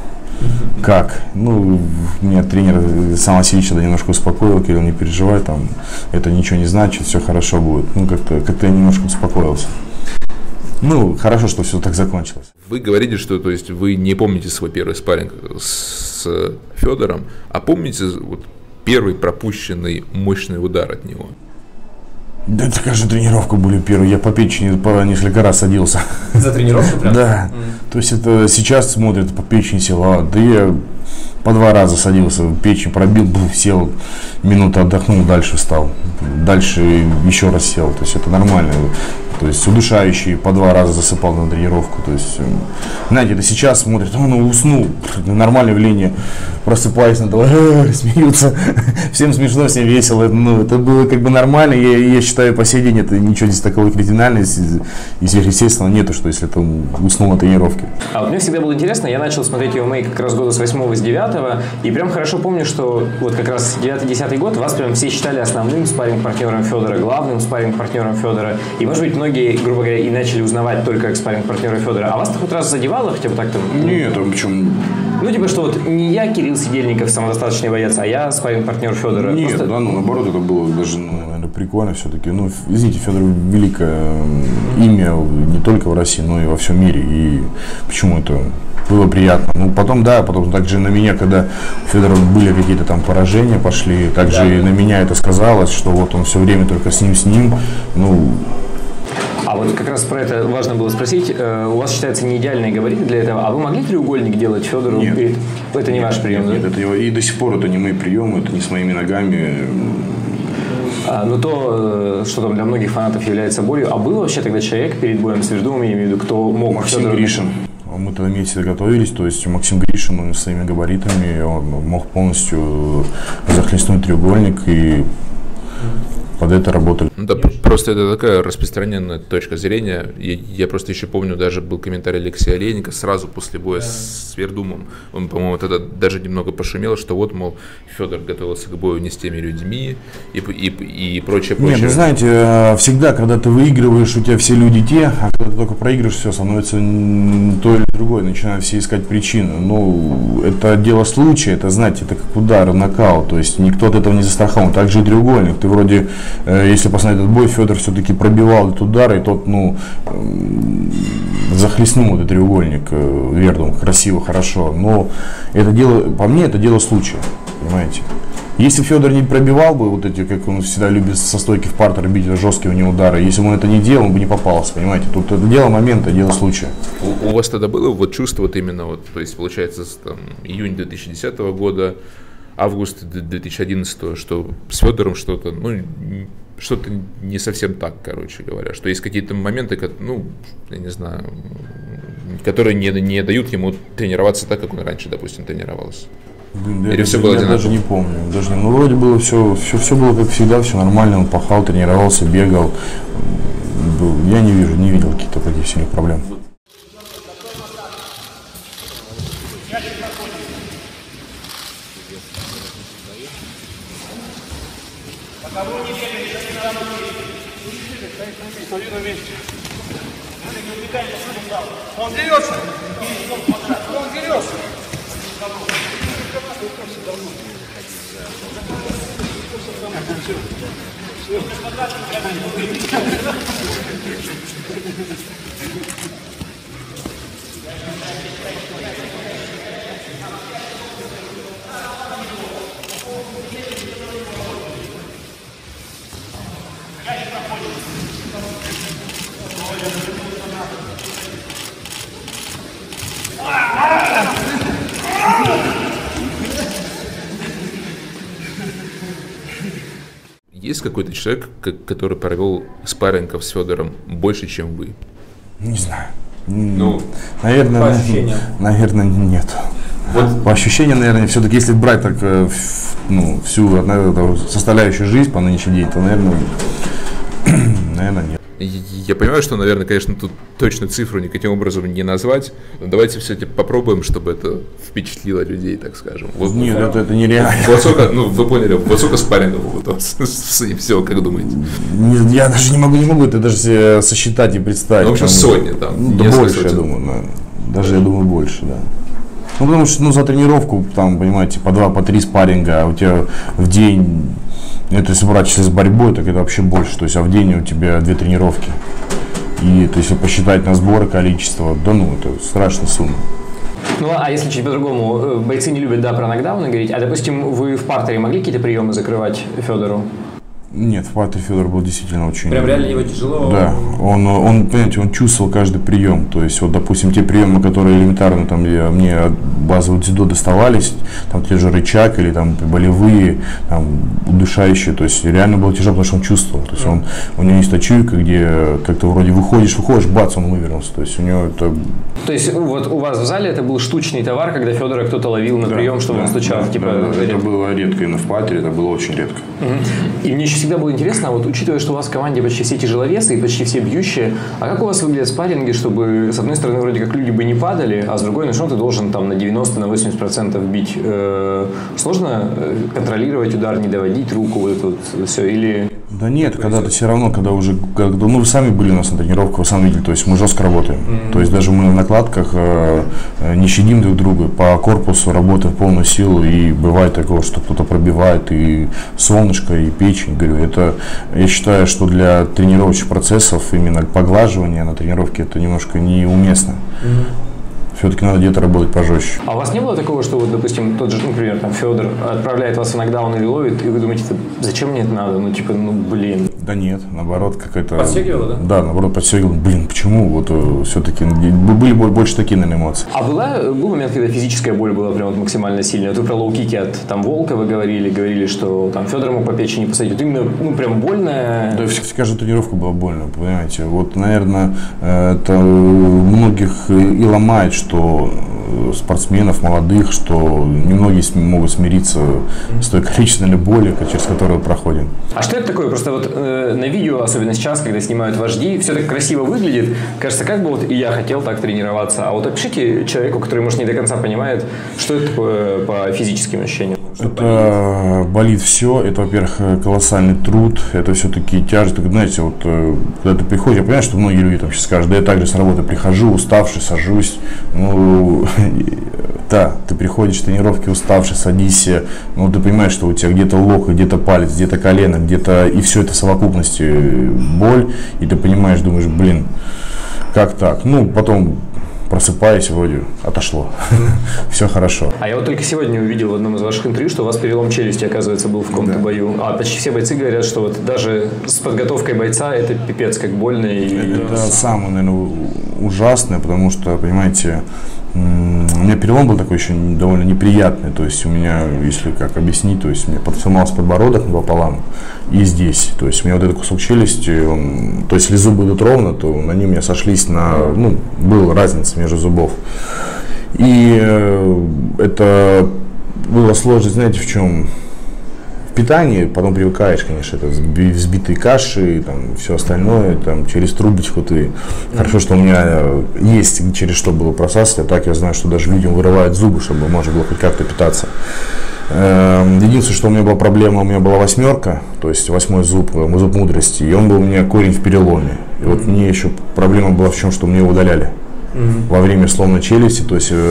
как? Ну, меня тренер Сан Васильевич тогда немножко успокоил: Кирилл, не переживай, там, это ничего не значит, все хорошо будет. Ну, как-то я немножко успокоился. Ну, хорошо, что все так закончилось. Вы говорите, что, то есть, вы не помните свой первый спарринг с Федором, а помните вот первый пропущенный мощный удар от него? Да, это, каждую тренировку были первые. Я по печени по несколько раз садился. За тренировку прям? Да. То есть это сейчас смотрят, по печени сел, да я по 2 раза садился, печень пробил, сел, минуту отдохнул, дальше встал. Дальше еще раз сел. То есть это нормально. То есть удушающий по 2 раза засыпал на тренировку. То есть, знаете, это сейчас смотрят: ну, уснул, нормальное явление, просыпаюсь, смеются, всем смешно, всем весело. Ну, это было как бы нормально. Я считаю, по сей день это ничего здесь такого криминального и сверхъестественного нету, что если ты уснул на тренировке. А вот мне всегда было интересно, я начал смотреть MMA как раз года с 8-го, с 9-го, и прям хорошо помню, что вот как раз 9-10 год вас прям все считали основным спарринг-партнером Федора, главным спарринг-партнером Федора, и, может быть, многие, грубо говоря, и начали узнавать только как спарринг-партнера Федора. А вас-то хоть раз задевало хотя бы так там? Нет, а почему? Ну, типа, что вот не я, Кирилл Сидельников, самодостаточный боец, а я спарринг-партнер Федора. Нет, просто... да, ну, наоборот, это было даже, наверное, прикольно все-таки. Ну, извините, Федор великое имя не только в России, но и во всем мире. И почему это было приятно? Ну, потом, да, потом также на меня, когда у Федора были какие-то там поражения пошли, также и на меня это сказалось, что вот он все время только с ним, ну... А вот как раз про это важно было спросить. У вас считается не идеальные габариты для этого, а вы могли треугольник делать Федору? Нет. Это не ваш прием, нет, да? Нет, это его, и до сих пор это не мои приемы, это не с моими ногами. Но то, что там для многих фанатов является болью. А был вообще тогда человек перед боем с Верждумом, я имею в виду, кто мог... Максим Федору... Гришин. Мы тогда вместе готовились, то есть Максим Гришин, он своими габаритами, он мог полностью захлестнуть треугольник и под это работали. Ну да, просто это такая распространенная точка зрения. Я просто еще помню, даже был комментарий Алексея Олейника сразу после боя с Вердумом. Он, по-моему, тогда даже немного пошумел, что вот, мол, Федор готовился к бою не с теми людьми и прочее. Нет, вы знаете, всегда, когда ты выигрываешь, у тебя все люди те, а когда ты только проигрываешь, все становится то или другое, начинают все искать причины. Ну, это дело случая, это, знаете, это как удар, нокаут, то есть никто от этого не застрахован. Также и треугольник, ты вроде, если посмотреть этот бой, Федор все-таки пробивал этот удар, и тот, захлестнул этот треугольник Вердум красиво, хорошо, но это дело, по мне, это дело случая, понимаете. Если Федор не пробивал бы вот эти, как он всегда любит со стойки в партер бить, жесткие у него удары, если бы он это не делал, он бы не попался, понимаете. Тут это дело момента, дело случая. У вас тогда было вот чувство вот именно, вот, то есть получается там, июнь 2010 года, август 2011, что с Федором что-то, что-то не совсем так, короче говоря, что есть какие-то моменты, я не знаю, которые не дают ему тренироваться так, как он раньше, допустим, тренировался. Или все было одинаково? Даже не помню. Вроде было все было как всегда, все нормально, он пахал, тренировался, бегал. Я не видел каких-то таких сильных проблем. Он дерется! Он дерется! Есть какой-то человек, который провел спаррингов с Федором больше, чем вы? Не знаю. По ощущениям. Наверное, нет. Вот. По ощущениям, наверное, все-таки, если брать так, всю составляющую жизнь по нынешний день, то, наверное, нет. Я понимаю, что, наверное, конечно, тут точную цифру никаким образом не назвать, но давайте все-таки попробуем, чтобы это впечатлило людей, так скажем. Нет, это нереально. Вот сколько, вы поняли, вот сколько спаррингов у вас всего, как думаете? Я даже не могу это даже сосчитать и представить. В общем, сотни там. Да больше, я думаю, даже я думаю, больше, да. Потому что, за тренировку, там, понимаете, по 2, по 3 спарринга, а у тебя в день, это если брать с борьбой, так это вообще больше, то есть, а в день у тебя 2 тренировки. И, то есть, посчитать на сборы количество, это страшная сумма. А если чуть по-другому, бойцы не любят, про нокдауны говорить, а, допустим, вы в партере могли какие-то приемы закрывать Федору? Нет, в партере Федор был действительно очень... Прям реально его тяжело? Да, понимаете, он чувствовал каждый прием, то есть, допустим, те приемы, которые элементарно там мне от базового дзюдо доставались, там те же рычаг или там болевые, там удушающие, то есть, реально было тяжело, потому что он чувствовал, то есть, у него есть та чуйка, где как-то вроде выходишь, бац, он вывернулся, то есть, у него это... То есть, вот у вас в зале это был штучный товар, когда Федора кто-то ловил на прием, чтобы он стучал? Это было редко, именно в партере это было очень редко. И мне еще всегда было интересно, учитывая, что у вас в команде почти все тяжеловесы и почти все бьющие, а как у вас выглядят спарринги, чтобы, с одной стороны, вроде как люди бы не падали, а с другой, ты должен там на 90-80% бить. Сложно контролировать удар, не доводить руку, все, или... Да нет, когда-то все равно, когда уже, вы сами были у нас на тренировках, вы сами видели, то есть мы жестко работаем. То есть даже мы в накладках не щадим друг друга, по корпусу работаем в полную силу, и бывает такое, что кто-то пробивает и солнышко, и печень, это, я считаю, что для тренировочных процессов именно поглаживание на тренировке это немножко неуместно. Все-таки надо где-то работать пожестче. А у вас не было такого, что, допустим, тот же, например, Федор отправляет вас в нокдаун или ловит, и вы думаете, зачем мне это надо? Да нет, наоборот, какая-то... Подстегивало, да? Да, наоборот, подстегивало. Блин, почему? Вот все-таки были больше такие, наверное, эмоции. А был момент, когда физическая боль была прям вот максимально сильная? Вот вы про лоу-кики от там Волка вы говорили, что там Федор мог по печени посадить. Вот именно, ну, прям больная... Да, каждая тренировка была больно, понимаете. Вот, наверное, это многих и ломает, что спортсменов молодых, что немногие могут смириться с той количественной боли, через которую проходим. А что это такое? Просто вот на видео, особенно сейчас, когда снимают вожди, все так красиво выглядит. Кажется, как бы вот и я хотел так тренироваться. А вот опишите человеку, который, может, не до конца понимает, что это такое по физическим ощущениям. Это болит все. Это, во-первых, колоссальный труд. Это все-таки тяжесть. Знаете, вот когда ты приходишь, я понимаю, что многие люди там сейчас скажут, да я также с работы прихожу, уставший, сажусь. Ну, да, ты приходишь с тренировки уставший, садишься, но ты понимаешь, что у тебя где-то локоть, где-то палец, где-то колено, где-то, и все это в совокупности боль, и ты понимаешь, думаешь, блин, как так? Ну, потом просыпаюсь, вроде отошло, все хорошо. А я вот только сегодня увидел в одном из ваших интервью, что у вас перелом челюсти, оказывается, был в каком-то бою. А почти все бойцы говорят, что вот даже с подготовкой бойца это пипец как больно. Это самое, наверное, ужасное, потому что, понимаете, у меня перелом был такой еще довольно неприятный, то есть у меня, если как объяснить, то есть у меня сломался подбородок пополам и здесь, то есть у меня вот этот кусок челюсти, то есть если зубы идут ровно, то они у меня сошлись ну, была разница между зубов. И это было сложно, знаете, в чем? В питании, потом привыкаешь, конечно, это взбитые каши, там, все остальное, там, через трубочку ты. Хорошо, что у меня есть через что было просасывать, а так я знаю, что даже людям вырывают зубы, чтобы можно было хоть как-то питаться. Единственное, что у меня была проблема, у меня была 8, то есть 8 зуб мудрости, и он был у меня корень в переломе. И вот мне еще проблема была в чем, что мне его удаляли. Во время сломанной челюсти, то есть,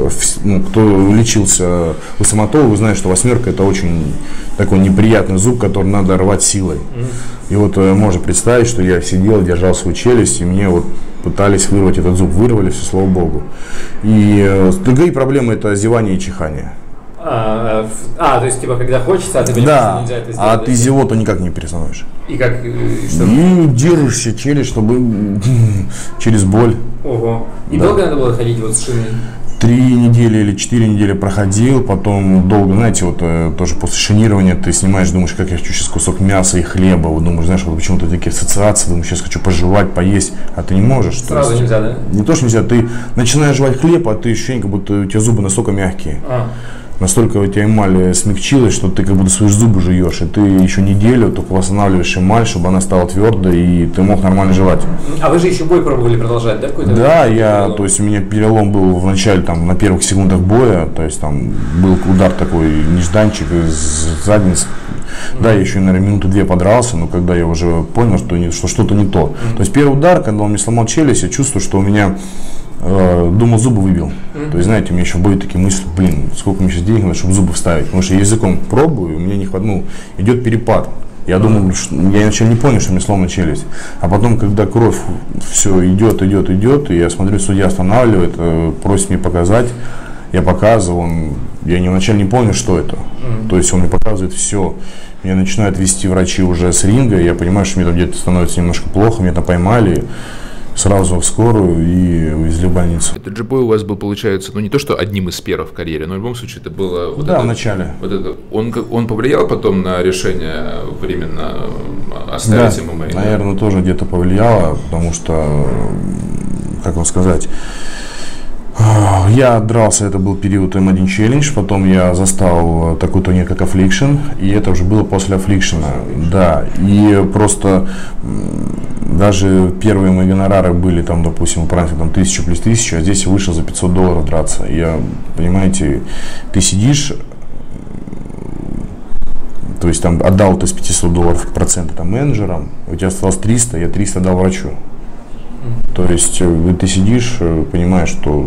кто лечился у стоматолога, вы знаете, что 8 это очень такой неприятный зуб, который надо рвать силой. И вот можно представить, что я сидел, держал свою челюсть, и мне вот пытались вырвать этот зуб, вырвали, все, слава богу. И другие проблемы это зевание и чихание. То есть, типа, когда хочется, а ты понимаешь, что нельзя это сделать. А ты зевоту никак не перестановишь. И как? Что? И держишься челюсть, чтобы через боль. Ого. И долго надо было ходить вот с шиной? 3 недели или 4 недели проходил, потом долго, знаете, вот тоже после шинирования ты снимаешь, думаешь, как я хочу сейчас кусок мяса и хлеба, вот думаешь, знаешь, вот почему-то такие ассоциации, думаешь, сейчас хочу пожевать, поесть, а ты не можешь. Сразу нельзя, да? Не то, что нельзя, ты начинаешь жевать хлеб, а ты ощущение, как будто у тебя зубы настолько мягкие. Настолько у тебя эмаль смягчилась, что ты как будто свои зубы жуешь, и ты еще неделю только восстанавливаешь эмаль, чтобы она стала твердой, и ты мог нормально жевать. А вы же еще бой пробовали продолжать, да? Да, то есть у меня перелом был в начале, там, на первых секундах боя, то есть там был удар такой, нежданчик из задницы. Да, я еще, наверное, минуты 2 подрался, но когда я уже понял, что что-то не то. То есть первый удар, когда он мне сломал челюсть, я чувствую, что у меня думал, зубы выбил. То есть, знаете, у меня еще были такие мысли, блин, сколько мне сейчас денег надо, чтобы зубы вставить. Потому что я языком пробую, у меня не хватает, идет перепад. Я думал, я вначале не понял, что мне сломана челюсть. А потом, когда кровь все идет, и я смотрю, судья останавливает, просит мне показать. Я показывал, я вначале не понял, что это. То есть он мне показывает все. Меня начинают вести врачи уже с ринга, я понимаю, что мне там где-то становится немножко плохо, меня там поймали. Сразу в скорую и увезли в больницу. Этот же бой у вас был, получается, не то, что одним из первых в карьере, но в любом случае это было... В начале. Он повлиял потом на решение временно оставить ММА? Да, наверное, тоже где-то повлияло, потому что, как вам сказать, я дрался, это был период М1 Challenge, потом я застал такой турнир, как Affliction, и это уже было после Affliction, да, и просто даже первые мои гонорары были там, допустим, там 1000 плюс 1000, а здесь я вышел за $500 драться, понимаете, ты сидишь, то есть там отдал ты с $500 проценты там менеджерам, у тебя осталось 300, я 300 дал врачу. То есть ты сидишь, понимаешь, что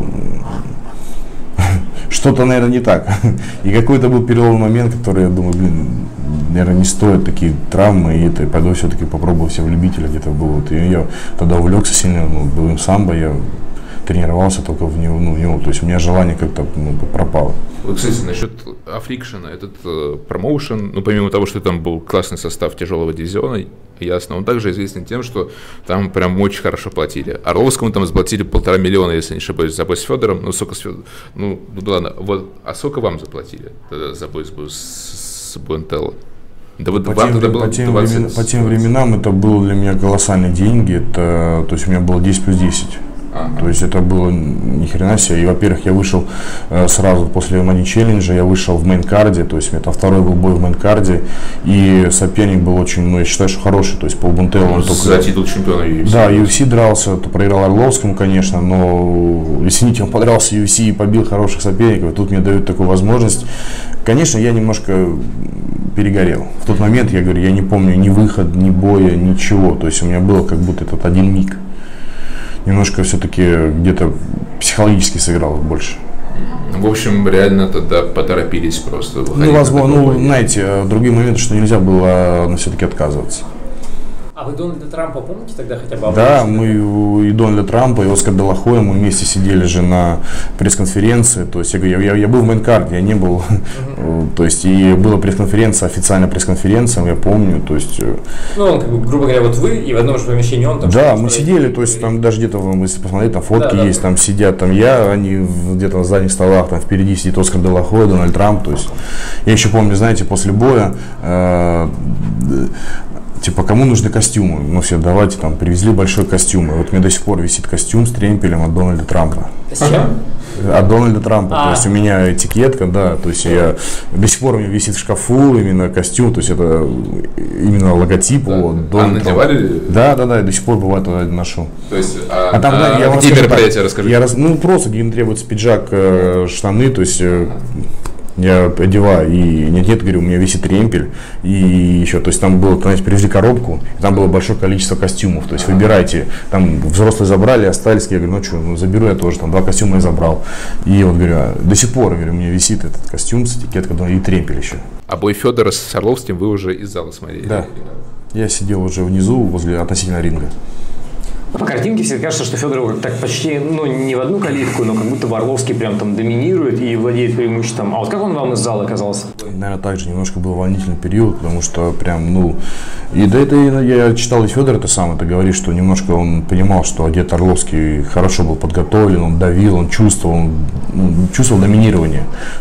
что-то, наверное, не так. И какой-то был переломный момент, который я думаю, наверное, не стоит такие травмы, и пойду все-таки попробую себя в любителя где-то было. И я тогда увлекся сильно боевым самбо, я тренировался только в него. То есть у меня желание как-то пропало. Вот, кстати, насчет Африкшена, этот промоушен, помимо того, что там был классный состав тяжелого дивизиона, ясно, он также известен тем, что там прям очень хорошо платили. Орловскому там заплатили 1,5 миллиона, если не ошибаюсь, за бой с Федором. Ладно, вот, а сколько вам заплатили тогда за бой с Буэнтелло? Да вот по тем временам это было для меня колоссальные деньги. То есть у меня было 10 плюс 10. То есть это было ни хрена себе. И, во-первых, я вышел сразу после М1 челленджа, я вышел в мейн-карде, то есть это второй был бой в мейн-карде, и соперник был очень, я считаю, что хороший, то есть по Буэнтелло он только... За титул чемпиона UFC. Да, UFC дрался, то проиграл Орловскому, конечно, но, извините, он подрался UFC и побил хороших соперников, и тут мне дают такую возможность. Конечно, я немножко перегорел. В тот момент, я говорю, я не помню ни выход, ни боя, ничего, то есть у меня было как будто этот один миг. Немножко все-таки где-то психологически сыграл больше. В общем, реально тогда поторопились просто. Возможно, знаете, другие моменты, что нельзя было все-таки отказываться. А вы Дональда Трампа помните тогда хотя бы? Да, мы и Дональда Трампа, и Оскар де ла Хойя, мы вместе сидели же на пресс-конференции. То есть я был в мейн-карде, я не был. То есть и была пресс-конференция, официальная пресс-конференция, я помню. То есть, грубо говоря, вот вы и в одном же помещении он там. Да, мы сидели, то есть там даже где-то, если посмотреть, там фотки есть, там сидят там я, они где-то на задних столах, там впереди сидит Оскар де ла Хойя, Дональд Трамп. То есть я еще помню, знаете, после боя. Типа, кому нужны костюмы? Все, давайте, там, привезли большой костюм. И вот у меня до сих пор висит костюм с тремпелем от Дональда Трампа. С чем? От Дональда Трампа. То есть у меня этикетка, да, то есть я до сих пор у меня висит в шкафу именно костюм, то есть это именно логотип от Дональда Трампа. Надевали? Да, до сих пор бывает ношу. То есть, где мероприятия, расскажи? Просто где требуется пиджак, штаны, то есть... Я одеваю, и нет, говорю, у меня висит тремпель, и еще, то есть там было, знаете, привезли коробку, и там было большое количество костюмов, то есть выбирайте, там взрослые забрали, остались, я говорю, заберу я тоже, там 2 костюма я забрал, и вот, говорю, до сих пор, говорю, у меня висит этот костюм с этикеткой, и тремпель еще. А бой Федора с Орловским вы уже из зала смотрели? Да, я сидел уже внизу, возле относительно ринга. По картинке всегда кажется, что Федоров так почти, не в одну калитку, но как будто Орловский прям там доминирует и владеет преимуществом. А вот как он вам из зала оказался? Наверное, также немножко был волнительный период, потому что прям, и до этого я читал, и Федор это сам это говорит, что немножко он понимал, что где-то Орловский хорошо был подготовлен, он давил, он чувствовал доминирование.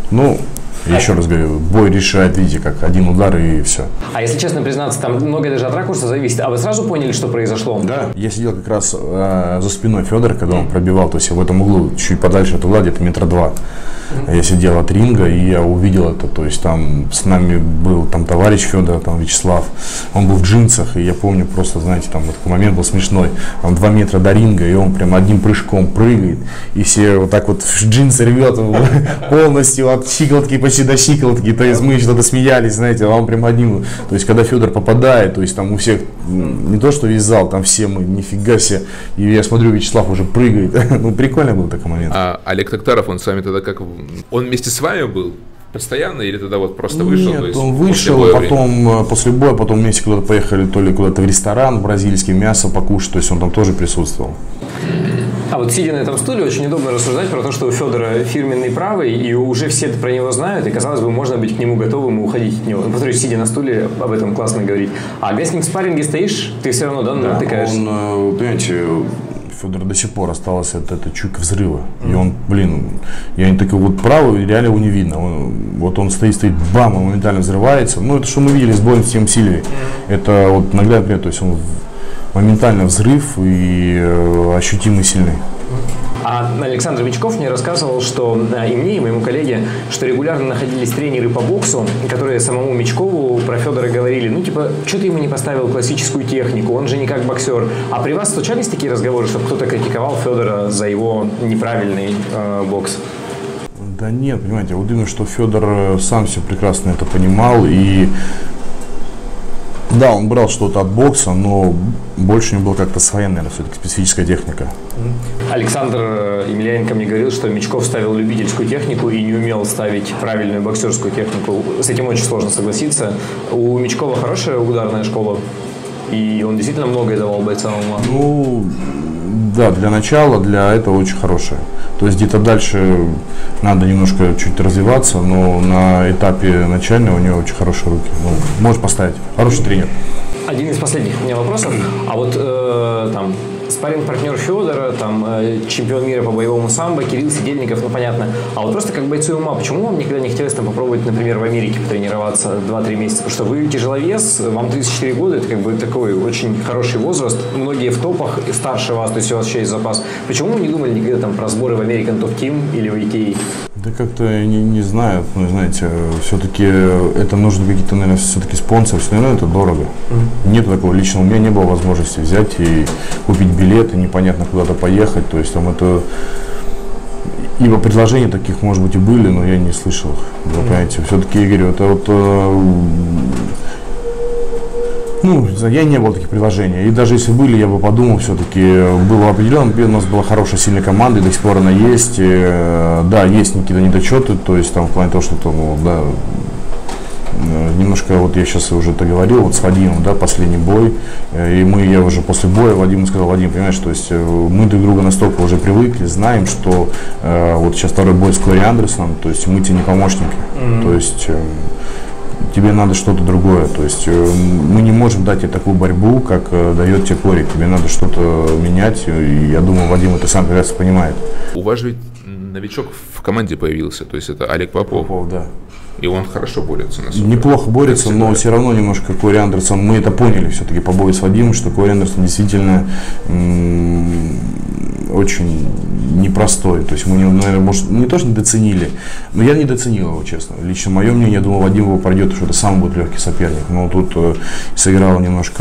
Еще раз говорю, бой решает, видите, как один удар и все. А если честно признаться, там многое даже от ракурса зависит. А вы сразу поняли, что произошло? Да. Я сидел как раз за спиной Федора, когда он пробивал, то есть в этом углу, чуть подальше от угла, где-то 2 метра. Я сидел от ринга, и я увидел это, то есть там с нами был там товарищ Федора, там Вячеслав, он был в джинсах, и я помню просто, знаете, там такой момент был смешной, там 2 метра до ринга, и он прям одним прыжком прыгает, и все вот так вот джинсы рвет полностью от щиколотки почти до щиколотки, то есть мы что-то смеялись, знаете, а он прям одним, то есть когда Федор попадает, то есть там у всех, не то что весь зал, там все мы, нифига себе, и я смотрю, Вячеслав уже прыгает, прикольно был такой момент. А Олег Токтаров, он с вами тогда как, он вместе с вами был постоянно или тогда вот просто вышел? Нет, то есть он вышел, потом после боя, потом вместе куда-то поехали, то ли куда-то в ресторан бразильский, мясо покушать, то есть он там тоже присутствовал. А вот сидя на этом стуле, очень удобно рассуждать про то, что у Федора фирменный правый, и уже все про него знают, и, казалось бы, можно быть к нему готовым и уходить от него. Повторюсь, сидя на стуле, об этом классно говорить. А когда с ним в спарринге стоишь, ты все равно, натыкаешься. Он, понимаете, Федор до сих пор осталась это чуйка взрыва. И он, я не такой вот правый, реально его не видно. Он стоит, бам, он моментально взрывается. Это что мы видели с боем с тем Сильвией. Это вот наглядно, то есть он моментально взрыв и ощутимый сильный. А Александр Мечков мне рассказывал, что и мне, и моему коллеге, что регулярно находились тренеры по боксу, которые самому Мечкову про Федора говорили, что ты ему не поставил классическую технику, он же не как боксер. А при вас случались такие разговоры, чтобы кто-то критиковал Федора за его неправильный бокс? Да нет, понимаете, вот именно, что Федор сам все прекрасно это понимал, и да, он брал что-то от бокса, но больше у него была как-то своя, наверное, все-таки специфическая техника. Александр Емельяненко мне говорил, что Мечков ставил любительскую технику и не умел ставить правильную боксерскую технику. С этим очень сложно согласиться. У Мечкова хорошая ударная школа, и он действительно многое давал бойцам. Да, для начала, для этого очень хорошее. То есть где-то дальше надо немножко чуть развиваться, но на этапе начального у него очень хорошие руки. Ну, можешь поставить. Хороший тренер. Один из последних у меня вопросов. А вот там спарринг-партнер Федора, там чемпион мира по боевому самбо, Кирилл Сидельников, ну понятно. А вот просто как бойцу ММА, почему вам никогда не хотелось там попробовать, например, в Америке потренироваться 2-3 месяца? Потому что вы тяжеловес, вам 34 года, это как бы такой очень хороший возраст. Многие в топах старше вас, то есть у вас еще есть запас. Почему вы не думали никогда там про сборы в American Top Team или в IKEA? Да как-то не знаю, ну, знаете, все-таки это нужно какие-то, наверное, все-таки спонсоры, все равно это дорого. Нет такого, лично у меня не было возможности взять и купить билеты, непонятно куда-то поехать, то есть там это, ибо предложения таких, может быть, и были, но я не слышал их, вы понимаете, все-таки, я говорю, это вот, ну, я не было таких предложений, и даже если были, я бы подумал, все-таки было определенно, у нас была хорошая, сильная команда, и до сих пор она есть, да, есть какие-то недочеты, то есть там в плане того, что там, ну, да, немножко, вот я сейчас уже это говорил, вот с Вадимом, да, последний бой, и я уже после боя Вадиму сказал: Вадим, понимаешь, то есть мы друг друга настолько уже привыкли, знаем, что вот сейчас второй бой с Кори Андерсоном, то есть мы тебе не помощники, то есть тебе надо что-то другое, то есть мы не можем дать тебе такую борьбу, как дает тебе Кори, тебе надо что-то менять, и я думаю, Вадим это сам прекрасно понимает. У вас же ведь новичок в команде появился, то есть это Олег Попов. Да. И он хорошо борется, насколько. Неплохо борется, но все равно немножко Кори Андерсон, мы это поняли все-таки по бою с Вадимом, что Кори Андерсон действительно очень непростой. То есть мы, наверное, может, не то, что недооценили, но я недооценил его, честно. Лично мое мнение, я думал, Вадим его пройдет, что это сам будет легкий соперник. Но тут сыграл немножко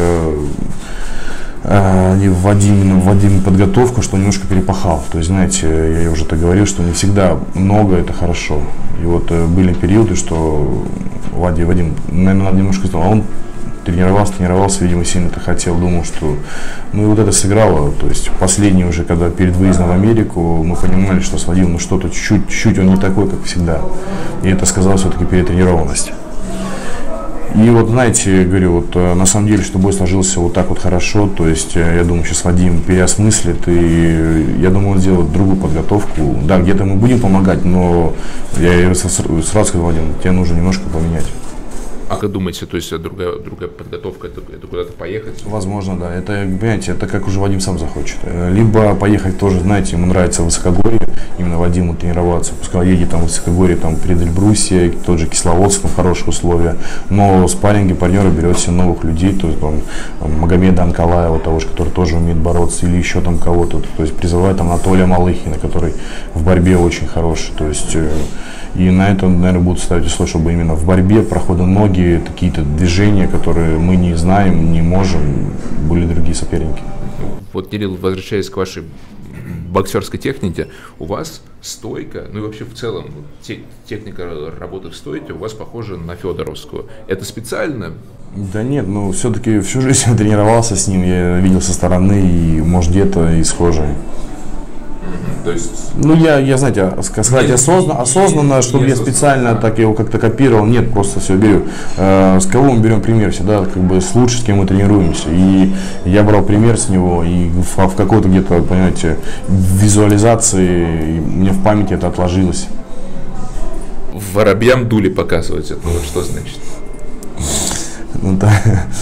Вадим подготовку, что он немножко перепахал. То есть, знаете, я уже так говорил, что не всегда много это хорошо. И вот были периоды, что Вадим, наверное, надо немножко знал, он тренировался, видимо, сильно это хотел, думал, что, ну и вот это сыграло. То есть последний уже, когда перед выездом в Америку, мы понимали, что с Вадимом, ну что-то чуть-чуть он не такой, как всегда. И это сказалось все-таки перетренированность. И вот, знаете, говорю, вот на самом деле, что бой сложился вот так вот хорошо, то есть я думаю, сейчас Вадим переосмыслит, и я думаю, он сделает другую подготовку. Да, где-то мы будем помогать, но я сразу сказал: Вадим, тебе нужно немножко поменять. А как думаете, то есть другая подготовка, это куда-то поехать? Возможно, да. Это, понимаете, это как уже Вадим сам захочет. Либо поехать тоже, знаете, ему нравится высокогорье, именно Вадиму тренироваться. Пускай едет там в высокогорье, там перед Эльбрусье, тот же Кисловодск, там хорошие условия. Но спарринги партнеры берет себе новых людей, то есть там Магомеда Анкалаева, того же, который тоже умеет бороться, или еще там кого-то. То есть призывает там Анатолия Малыхина, который в борьбе очень хороший. То есть и на это, наверное, будут ставить условия, чтобы именно в борьбе, проходы ноги, какие-то движения, которые мы не знаем, не можем, были другие соперники. Вот, Кирилл, возвращаясь к вашей боксерской технике, у вас стойка, ну и вообще в целом техника работы в стойке у вас похожа на федоровскую. Это специально? Да нет, ну все-таки всю жизнь я тренировался с ним, я видел со стороны, и может где-то и схожие. То есть... Ну, я знаете, сказать осознанно, чтобы я специально так его как-то копировал, нет, просто все беру. С кого мы берем пример всегда, как бы с лучшим, с кем мы тренируемся. И я брал пример с него, и в какой-то где-то, понимаете, визуализации мне в памяти это отложилось. Воробьям дули показывать это, вот что значит? Ну, да.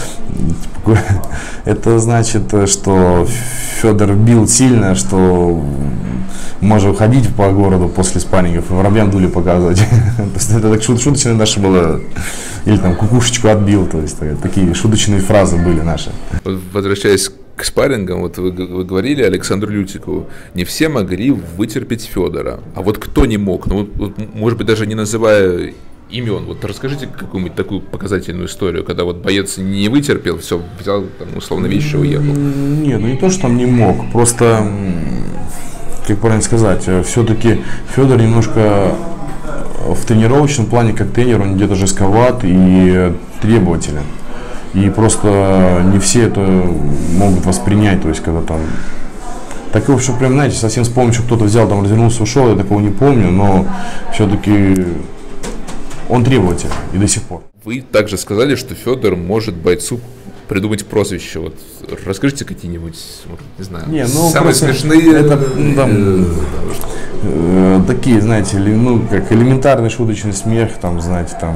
Это значит, что Федор бил сильно, что можно уходить по городу после спаррингов и воробьям дули показывать. То есть это так шуточное наше было. Или там кукушечку отбил. То есть такие шуточные фразы были наши. Возвращаясь к спаррингам, вот вы говорили Александру Лютикову, не все могли вытерпеть Федора. А вот кто не мог? Ну, вот, может быть, даже не называя имен. Вот расскажите какую-нибудь такую показательную историю, когда вот боец не вытерпел, все, взял, там, условно, вещи и уехал. Нет, ну не то, что там не мог, просто, как правильно сказать, все-таки Федор немножко в тренировочном плане, как тренер, он где-то жестковат и требователен. И просто не все это могут воспринять, то есть когда там... Такого, что прям, знаете, совсем вспомнить, что кто-то взял, там развернулся, ушел, я такого не помню, но все-таки... Он требователь и до сих пор. Вы также сказали, что Федор может бойцу придумать прозвище. Вот расскажите какие-нибудь, не знаю, Не, ну, самые просто смешные. это, такие, знаете, ну, как элементарный шуточный смех, там, знаете, там,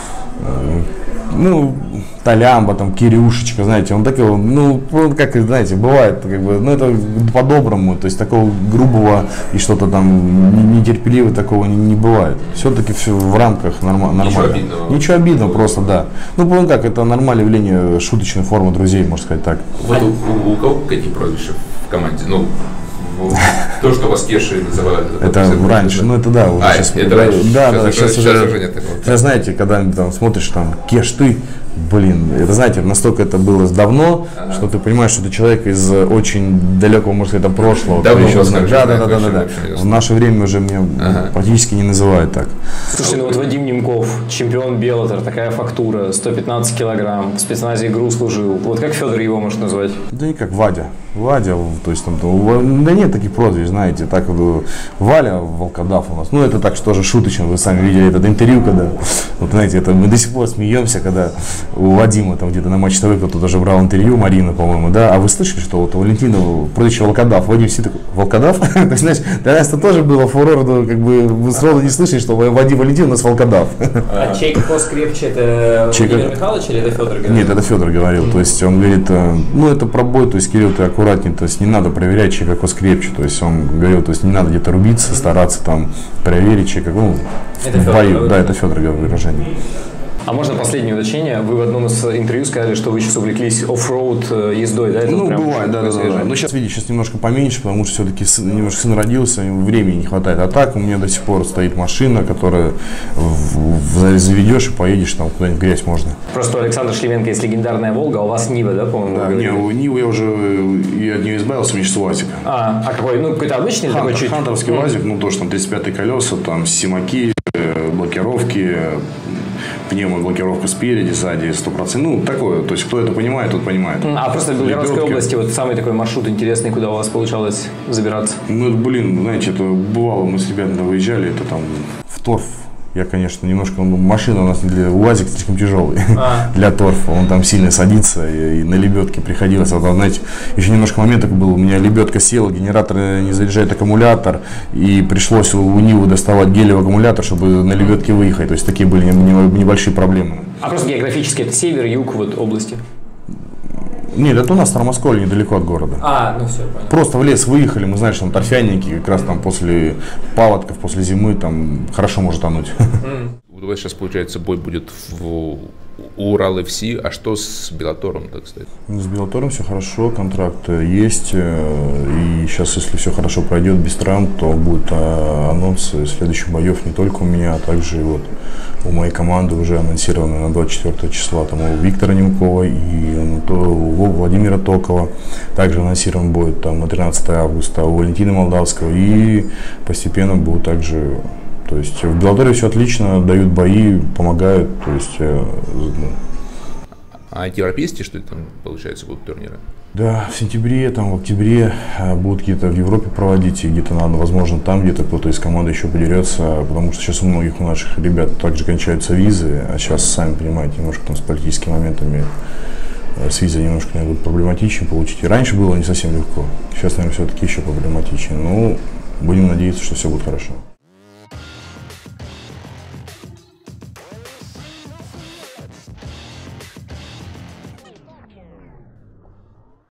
ну, Толямба, там, Кирюшечка, знаете, он такой, ну, как, знаете, бывает, как бы, ну, это по-доброму, то есть такого грубого и что-то там нетерпеливого такого не бывает. Все-таки все в рамках нормально. Ничего обидного, просто, да. Ну, как, это нормальное явление шуточной формы друзей, можно сказать так. Вот у кого какие прозвища в команде? Ну, то, что вас Кешей называют. Это раньше, ну это да, уже сейчас. Это раньше. Да, сейчас уже нет такого. Сейчас, знаете, когда там смотришь, там, Кеш, ты, блин, это, знаете, настолько это было давно, что ты понимаешь, что ты человек из очень далекого, может сказать, там, прошлого. Давно еще знаешь. Да. вообще В наше время уже меня практически не называют так. Слушай, ну вот Вадим Немков, чемпион Беллатор, такая фактура, 115 килограмм, в спецназе ИГРУ служил. Вот как Федор его может назвать? Да никак, Вадя, то есть там, да нет таких прозвищ, знаете, так Валя Волкодав у нас, ну это так, что же шуточно, вы сами видели это интервью, когда, вот знаете, это мы до сих пор смеемся, когда у Вадима там где-то на Матч ТВ кто-то даже брал интервью, Марина, по-моему, да, а вы слышали, что вот у Валентина прозвище Волкодав, Вадим все такой, Волкодав? То есть, знаешь, для нас это тоже было фурор, как бы вы сразу не слышали, что Вадим Валентин у нас Волкодав. А чей кокос крепче, это Владимир Михайлович или это Федор говорил? Нет, это Федор говорил, то есть он говорит, ну это пробой, то есть Кирилл, ты аккуратней, то есть не надо проверять, чей кокос крепче, то есть он говорил, то есть не надо где-то рубиться, стараться там проверить, чей кокос, ну, в бою, да, это Федор говорил выражение. А можно последнее уточнение? Вы в одном из интервью сказали, что вы сейчас увлеклись оффроуд ездой, да? Это Ну, прям бывает, да. Но сейчас, видите, сейчас немножко поменьше, потому что все-таки немножко сын родился, времени не хватает. А так у меня до сих пор стоит машина, которую заведешь и поедешь там куда-нибудь, грязь можно. Просто у Александра Шлевенко есть легендарная Волга, а у вас Нива, да, по-моему? Да, не, у Нивы я уже и от нее избавился, у меня сейчас УАЗик. А какой? Ну, какой-то обычный такой чуть? Хантеровский УАЗик, ну тоже там 35-е колеса, там симаки, блокировки, пневмоблокировка спереди, сзади, 100%. Ну, такое. То есть, кто это понимает, тот понимает. А просто в Белгородской области вот самый такой маршрут интересный, куда у вас получалось забираться? Ну, блин, знаете, это бывало, мы с ребятами выезжали, это там в торф. Я, конечно, немножко, машина у нас не для УАЗик слишком тяжелый для торфа, он там сильно садится, и на лебедке приходилось, вот, знаете, еще немножко момент такой был, у меня лебедка села, генератор не заряжает аккумулятор, и пришлось у Нивы доставать гелевый аккумулятор, чтобы на лебедке выехать, то есть такие были небольшие проблемы. А просто географически это север, юг вот области? Нет, это у нас Старомосколье, недалеко от города. Ну все, понятно. Просто в лес выехали, мы знаем, что там торфяники, как раз там после паводков, после зимы, там хорошо может тонуть. У вас сейчас, получается, бой будет у Урал ФС, а что с Беллатором, так сказать? С Беллатором все хорошо, контракт есть, и сейчас, если все хорошо пройдет без травм, то будет анонс следующих боев не только у меня, а также вот у моей команды уже анонсированы на 24 числа, там у Виктора Немкова и у Владимира Токова, также анонсирован будет там на 13 августа у Валентина Молдавского, и постепенно будут также. То есть в Беллаторе все отлично, дают бои, помогают. То есть, А европейские, что ли, там, получается, будут турниры? Да, в сентябре, там, в октябре будут где-то в Европе проводить, и где-то, возможно, там где-то кто-то из команды еще подерется, потому что сейчас у многих у наших ребят также кончаются визы, а сейчас, сами понимаете, немножко там с политическими моментами с визой немножко, наверное, будет проблематичнее получить. И раньше было не совсем легко, сейчас, наверное, все-таки еще проблематичнее, но будем надеяться, что все будет хорошо.